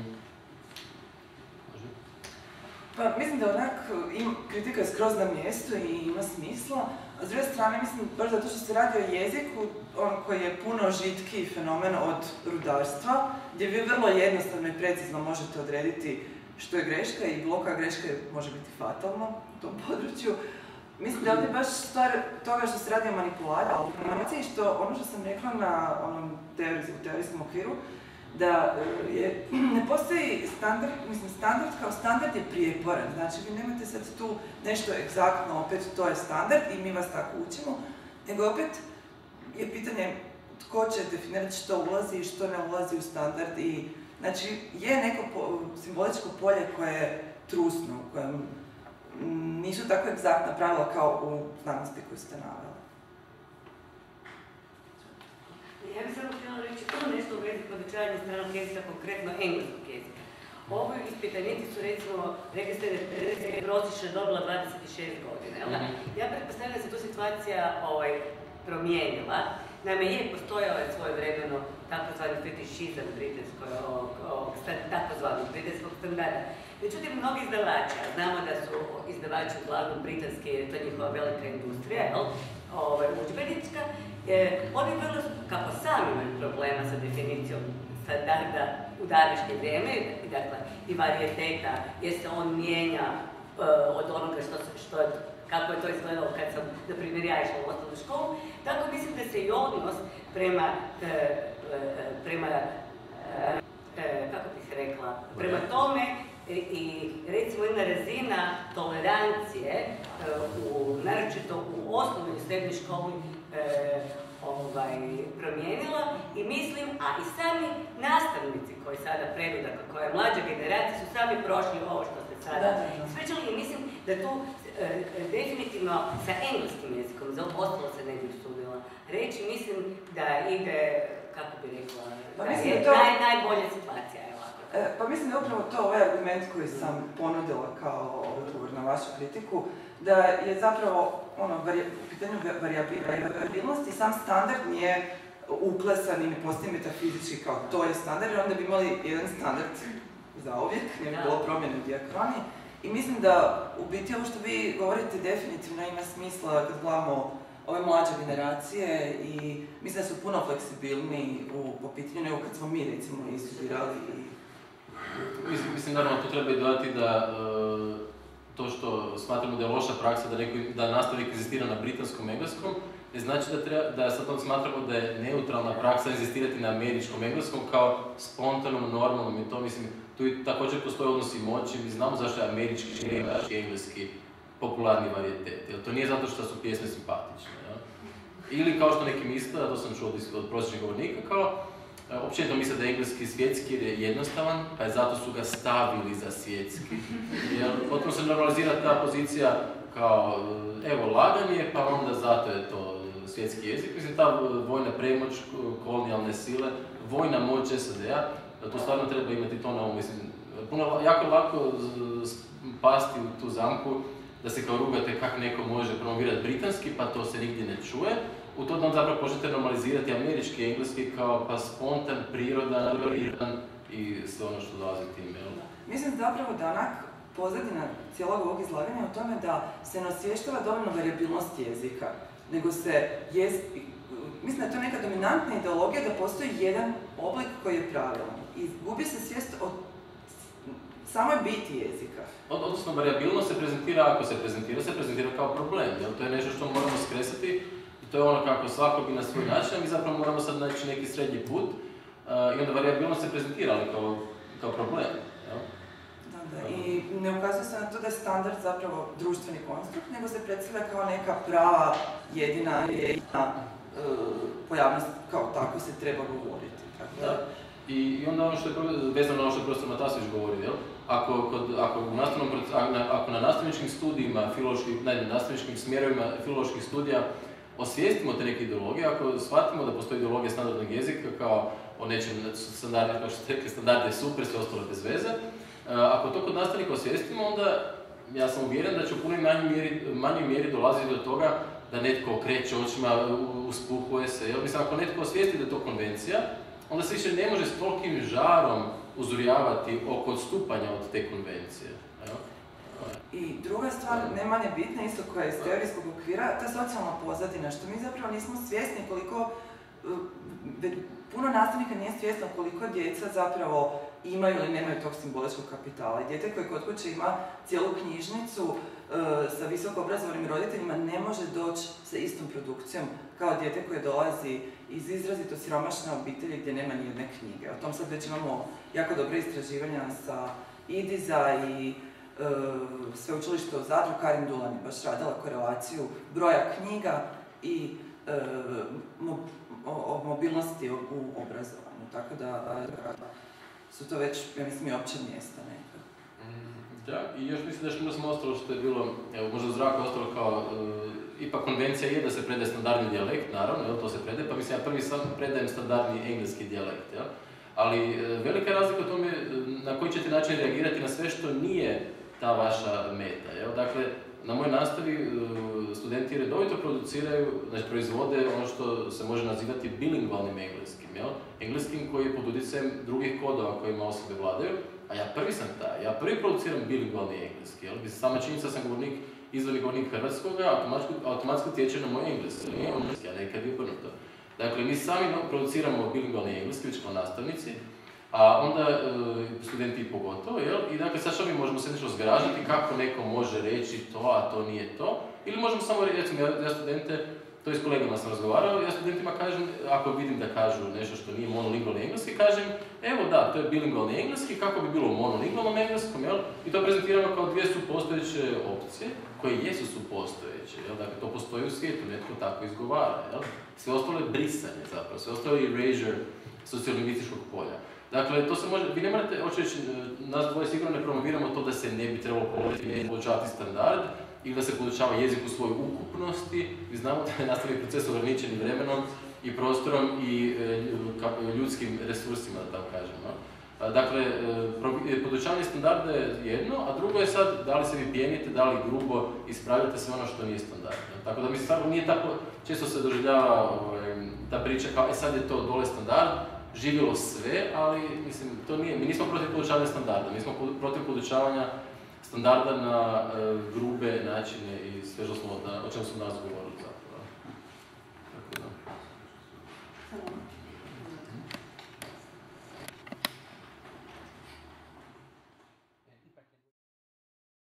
Pa mislim da onak kritika je skroz na mjestu i ima smisla. A s druge strane, mislim, baš zato što se radi o jeziku, on koji je puno žitkiji fenomen od rudarstva, gdje vi vrlo jednostavno i precizno možete odrediti što je greška i bilo koja greška može biti fatalna u tom području. Mislim da je ovdje baš stvar toga što se radi o manipulaciji, što ono što sam rekla na onom teorijskom okviru, da ne postoji standard, mislim standard kao standard je prijeporan, znači vi nemate sad tu nešto egzaktno, opet to je standard i mi vas tako učimo, nego opet je pitanje tko će definirati što ulazi i što ne ulazi u standard i znači je neko simboličko polje koje je trusno, u kojem nisu tako egzaktna pravila kao u znanosti koju ste naveli. Ja bih samo htjela reći to nešto u vezi podučavanja stranog jezika, konkretno engleskog jezika. Ovi ispitanici su recimo, rekli ste da je prosječna dobila 26 godina, jel da? Ja pretpostavljam da se tu situacija promijenila. Naime, je postojao je svojevremeno takozvani fetišizam takozvanog britanskog standarda. Međutim, mnogi izdavača, znamo da su izdavači uglavnom britanski, jer to je njihova velika industrija, udžbenička, oni vrlo, kako sami imaju problema sa definicijom standarda u današnje vrijeme, dakle, i varijeteta, jer se on mijenja od onoga kako je to izgledalo kad sam, na primjer, ja išla u osnovnu školu, tako mislim da se i odnos prema tome i recimo jedna razina tolerancije, naročito u osnovnoj i srednjoj školi, promijenila i mislim, a i sami nastavnici koji sada predu, dakle koja je mlađa generacija, su sami prošli ovo što ste sada ispričali i mislim da tu definitivno sa engleskim jezikom, za ostalo se ne bih usudila reći, mislim da ide, kako bi rekla, da je najbolja situacija. Pa mislim da je upravo to ovaj argument koji sam ponudila kao odgovor na vašu kritiku, da je zapravo u pitanju variabilnosti sam standard nije uklesan i ne postoji metafizički kao to je standard, jer onda bi imali jedan standard zauvijek, ne bi bilo promjene u dijakroni. I mislim da u biti ovo što vi govorite definitivno ima smisla kad gledamo ove mlađe generacije i mislim da su puno fleksibilniji po pitanju nego kad smo mi recimo studirali. Mislim, naravno, tu treba i dodati da to što smatramo da je loša praksa da nastavnik inzistira na britanskom engleskom, ne znači da sad smatramo da je neutralna praksa inzistirati na američkom engleskom kao spontanom, normalnom i to, mislim, tu i također postoje odnosi moći, mi znamo zašto je američki i engleski popularni varijetet, jer to nije zato što su pjesme simpatične, ja? Ili kao što neki misle, a to sam čuo od prosječnih govornika, kao općenito misle da je engleski svjetski jer je jednostavan, pa je zato su ga stavili za svjetski. Jer potom se normalizira ta pozicija kao, evo, laganje, pa onda zato je to svjetski jezik. Mislim, ta vojna premoć, kolonijalne sile, vojna moć SAD-a, to stvarno treba imati to na umu. Mislim, jako lako pasti u tu zamku da se kao rugate kako neko može promovirati britanski, pa to se nigdje ne čuje. U to da zapravo možete normalizirati američki i engleski kao pa spontan, prirodan i sve ono što dolazi tim, jel? Mislim zapravo da onak pozadina cijelog ovog izlaganja o tome da se ne osvještava dovoljno variabilnost jezika, nego se mislim da je to neka dominantna ideologija da postoji jedan oblik koji je pravilan i gubi se svijest o samoj biti jezika. Odnosno, variabilnost se prezentira, ako se prezentira kao problem, jel? To je nešto što moramo skresati. To je ono kako svako bi na svoj način, a mi zapravo moramo sad naći neki srednji put i onda variabilnost se prezentira kao problem. Jel? Da. I ne ukazuje se na to da je standard zapravo društveni konstrukt, nego se predstavlja kao neka prava, jedina pojavnost, kao tako se treba govoriti. Da. I onda ono što je vezano na ono što je profesor Matasović govori, jel? Ako na nastavničkim studijima, na nastavničkim smjerovima filoloških studija osvijestimo te neke ideologije, ako shvatimo da postoji ideologija standardnog jezika kao o nečem standardu, kao što ste rekli, standard je super, sve ostalo bez veze, ako to kod nastavnika osvijestimo, onda ja sam uvjeren da će u puno manjoj mjeri dolaziti do toga da netko okreće očima, uspuhuje se. Jel? Mislim, ako netko osvijesti da je to konvencija, onda se više ne može s tolikim žarom uzorjavati oko odstupanja od te konvencije. I druga stvar, ne manje bitna, isto koja je iz teorijskog okvira, ta socijalna pozadina, što mi zapravo nismo svjesni koliko, puno nastavnika nije svjesno koliko djeca zapravo imaju ili nemaju tog simboličkog kapitala. I dijete koje kod kuće ima cijelu knjižnicu sa visoko obrazovanim roditeljima ne može doći sa istom produkcijom kao dijete koje dolazi iz izrazito siromašne obitelji gdje nema nijedne knjige. O tom sad već imamo jako dobre istraživanja sa IDIZ-a i sveučilište u Zadru. Karin Dulan je baš radila korelaciju broja knjiga i o mobilnosti u obrazovanju. Tako da su to već, ja mislim, i opće mjesta neka. Da, i još mislim da što smo ostalo što je bilo, evo možda u zraku ostalo kao, ipak konvencija je da se predaje standardni dijalekt, naravno, jel, to se predaje, pa mislim ja prvi sam predajem standardni engleski dijalekt, jel? Ali velika razlika u tome na koji ćete način reagirati na sve što nije ta vaša meta, jel? Dakle, na mojoj nastavi studenti redovito produciraju, znači proizvode ono što se može nazivati bilingvalnim engleskim, jel? Engleskim koji je pod utjecajem drugih kodova kojima osobe vladaju, a ja prvi sam taj, ja prvi produciram bilingvalni engleski, jel? Sama činjenica da sam govornik, izvorni govornik hrvatskoga, automatski utječe na moj engleski, a nekad i obrnuto. Dakle, mi sami produciramo bilingvalni engleski, već kao nastavnici, a onda studenti pogotovo, jel? I dakle, sad što mi možemo se nešto zgražati kako neko može reći to, a to nije to, ili možemo samo reći, recimo, ja studente, to i s kolegama sam razgovarao, ja studentima kažem, ako vidim da kažu nešto što nije monolingvalni engleski, kažem, evo da, to je bilingvalni engleski, kako bi bilo u monolingvalnom engleskom, jel? I to prezentiramo kao dvije supostojeće opcije, koje jesu supostojeće, jel? Dakle, to postoji u svijetu, netko tako izgovara, jel? Sve ostalo je brisanje zapravo, sve ostalo je erasure sociolingvističkog polja. Dakle, to se može, vi ne morate, hoću reći, nas dvoje sigurno ne promoviramo to da se ne bi trebalo podučavati standard ili da se podučava jezik u svojoj ukupnosti. Mi znamo da je nastavni proces ograničen vremenom i prostorom i ljudskim resursima, da tako kažemo. Dakle, podučavanje standarda je jedno, a drugo je sad da li se vi pijenite, da li grubo ispravljate sve ono što nije standard. Tako da mislim, stvarno nije tako, često se doživljava ta priča kao, sad je to dole standard, živjelo sve, ali mislim, to nije, mi nismo protiv podučavanja standarda, mi smo protiv podučavanja standarda na grube načine i sve što smo, o čemu smo danas govorili zapravo.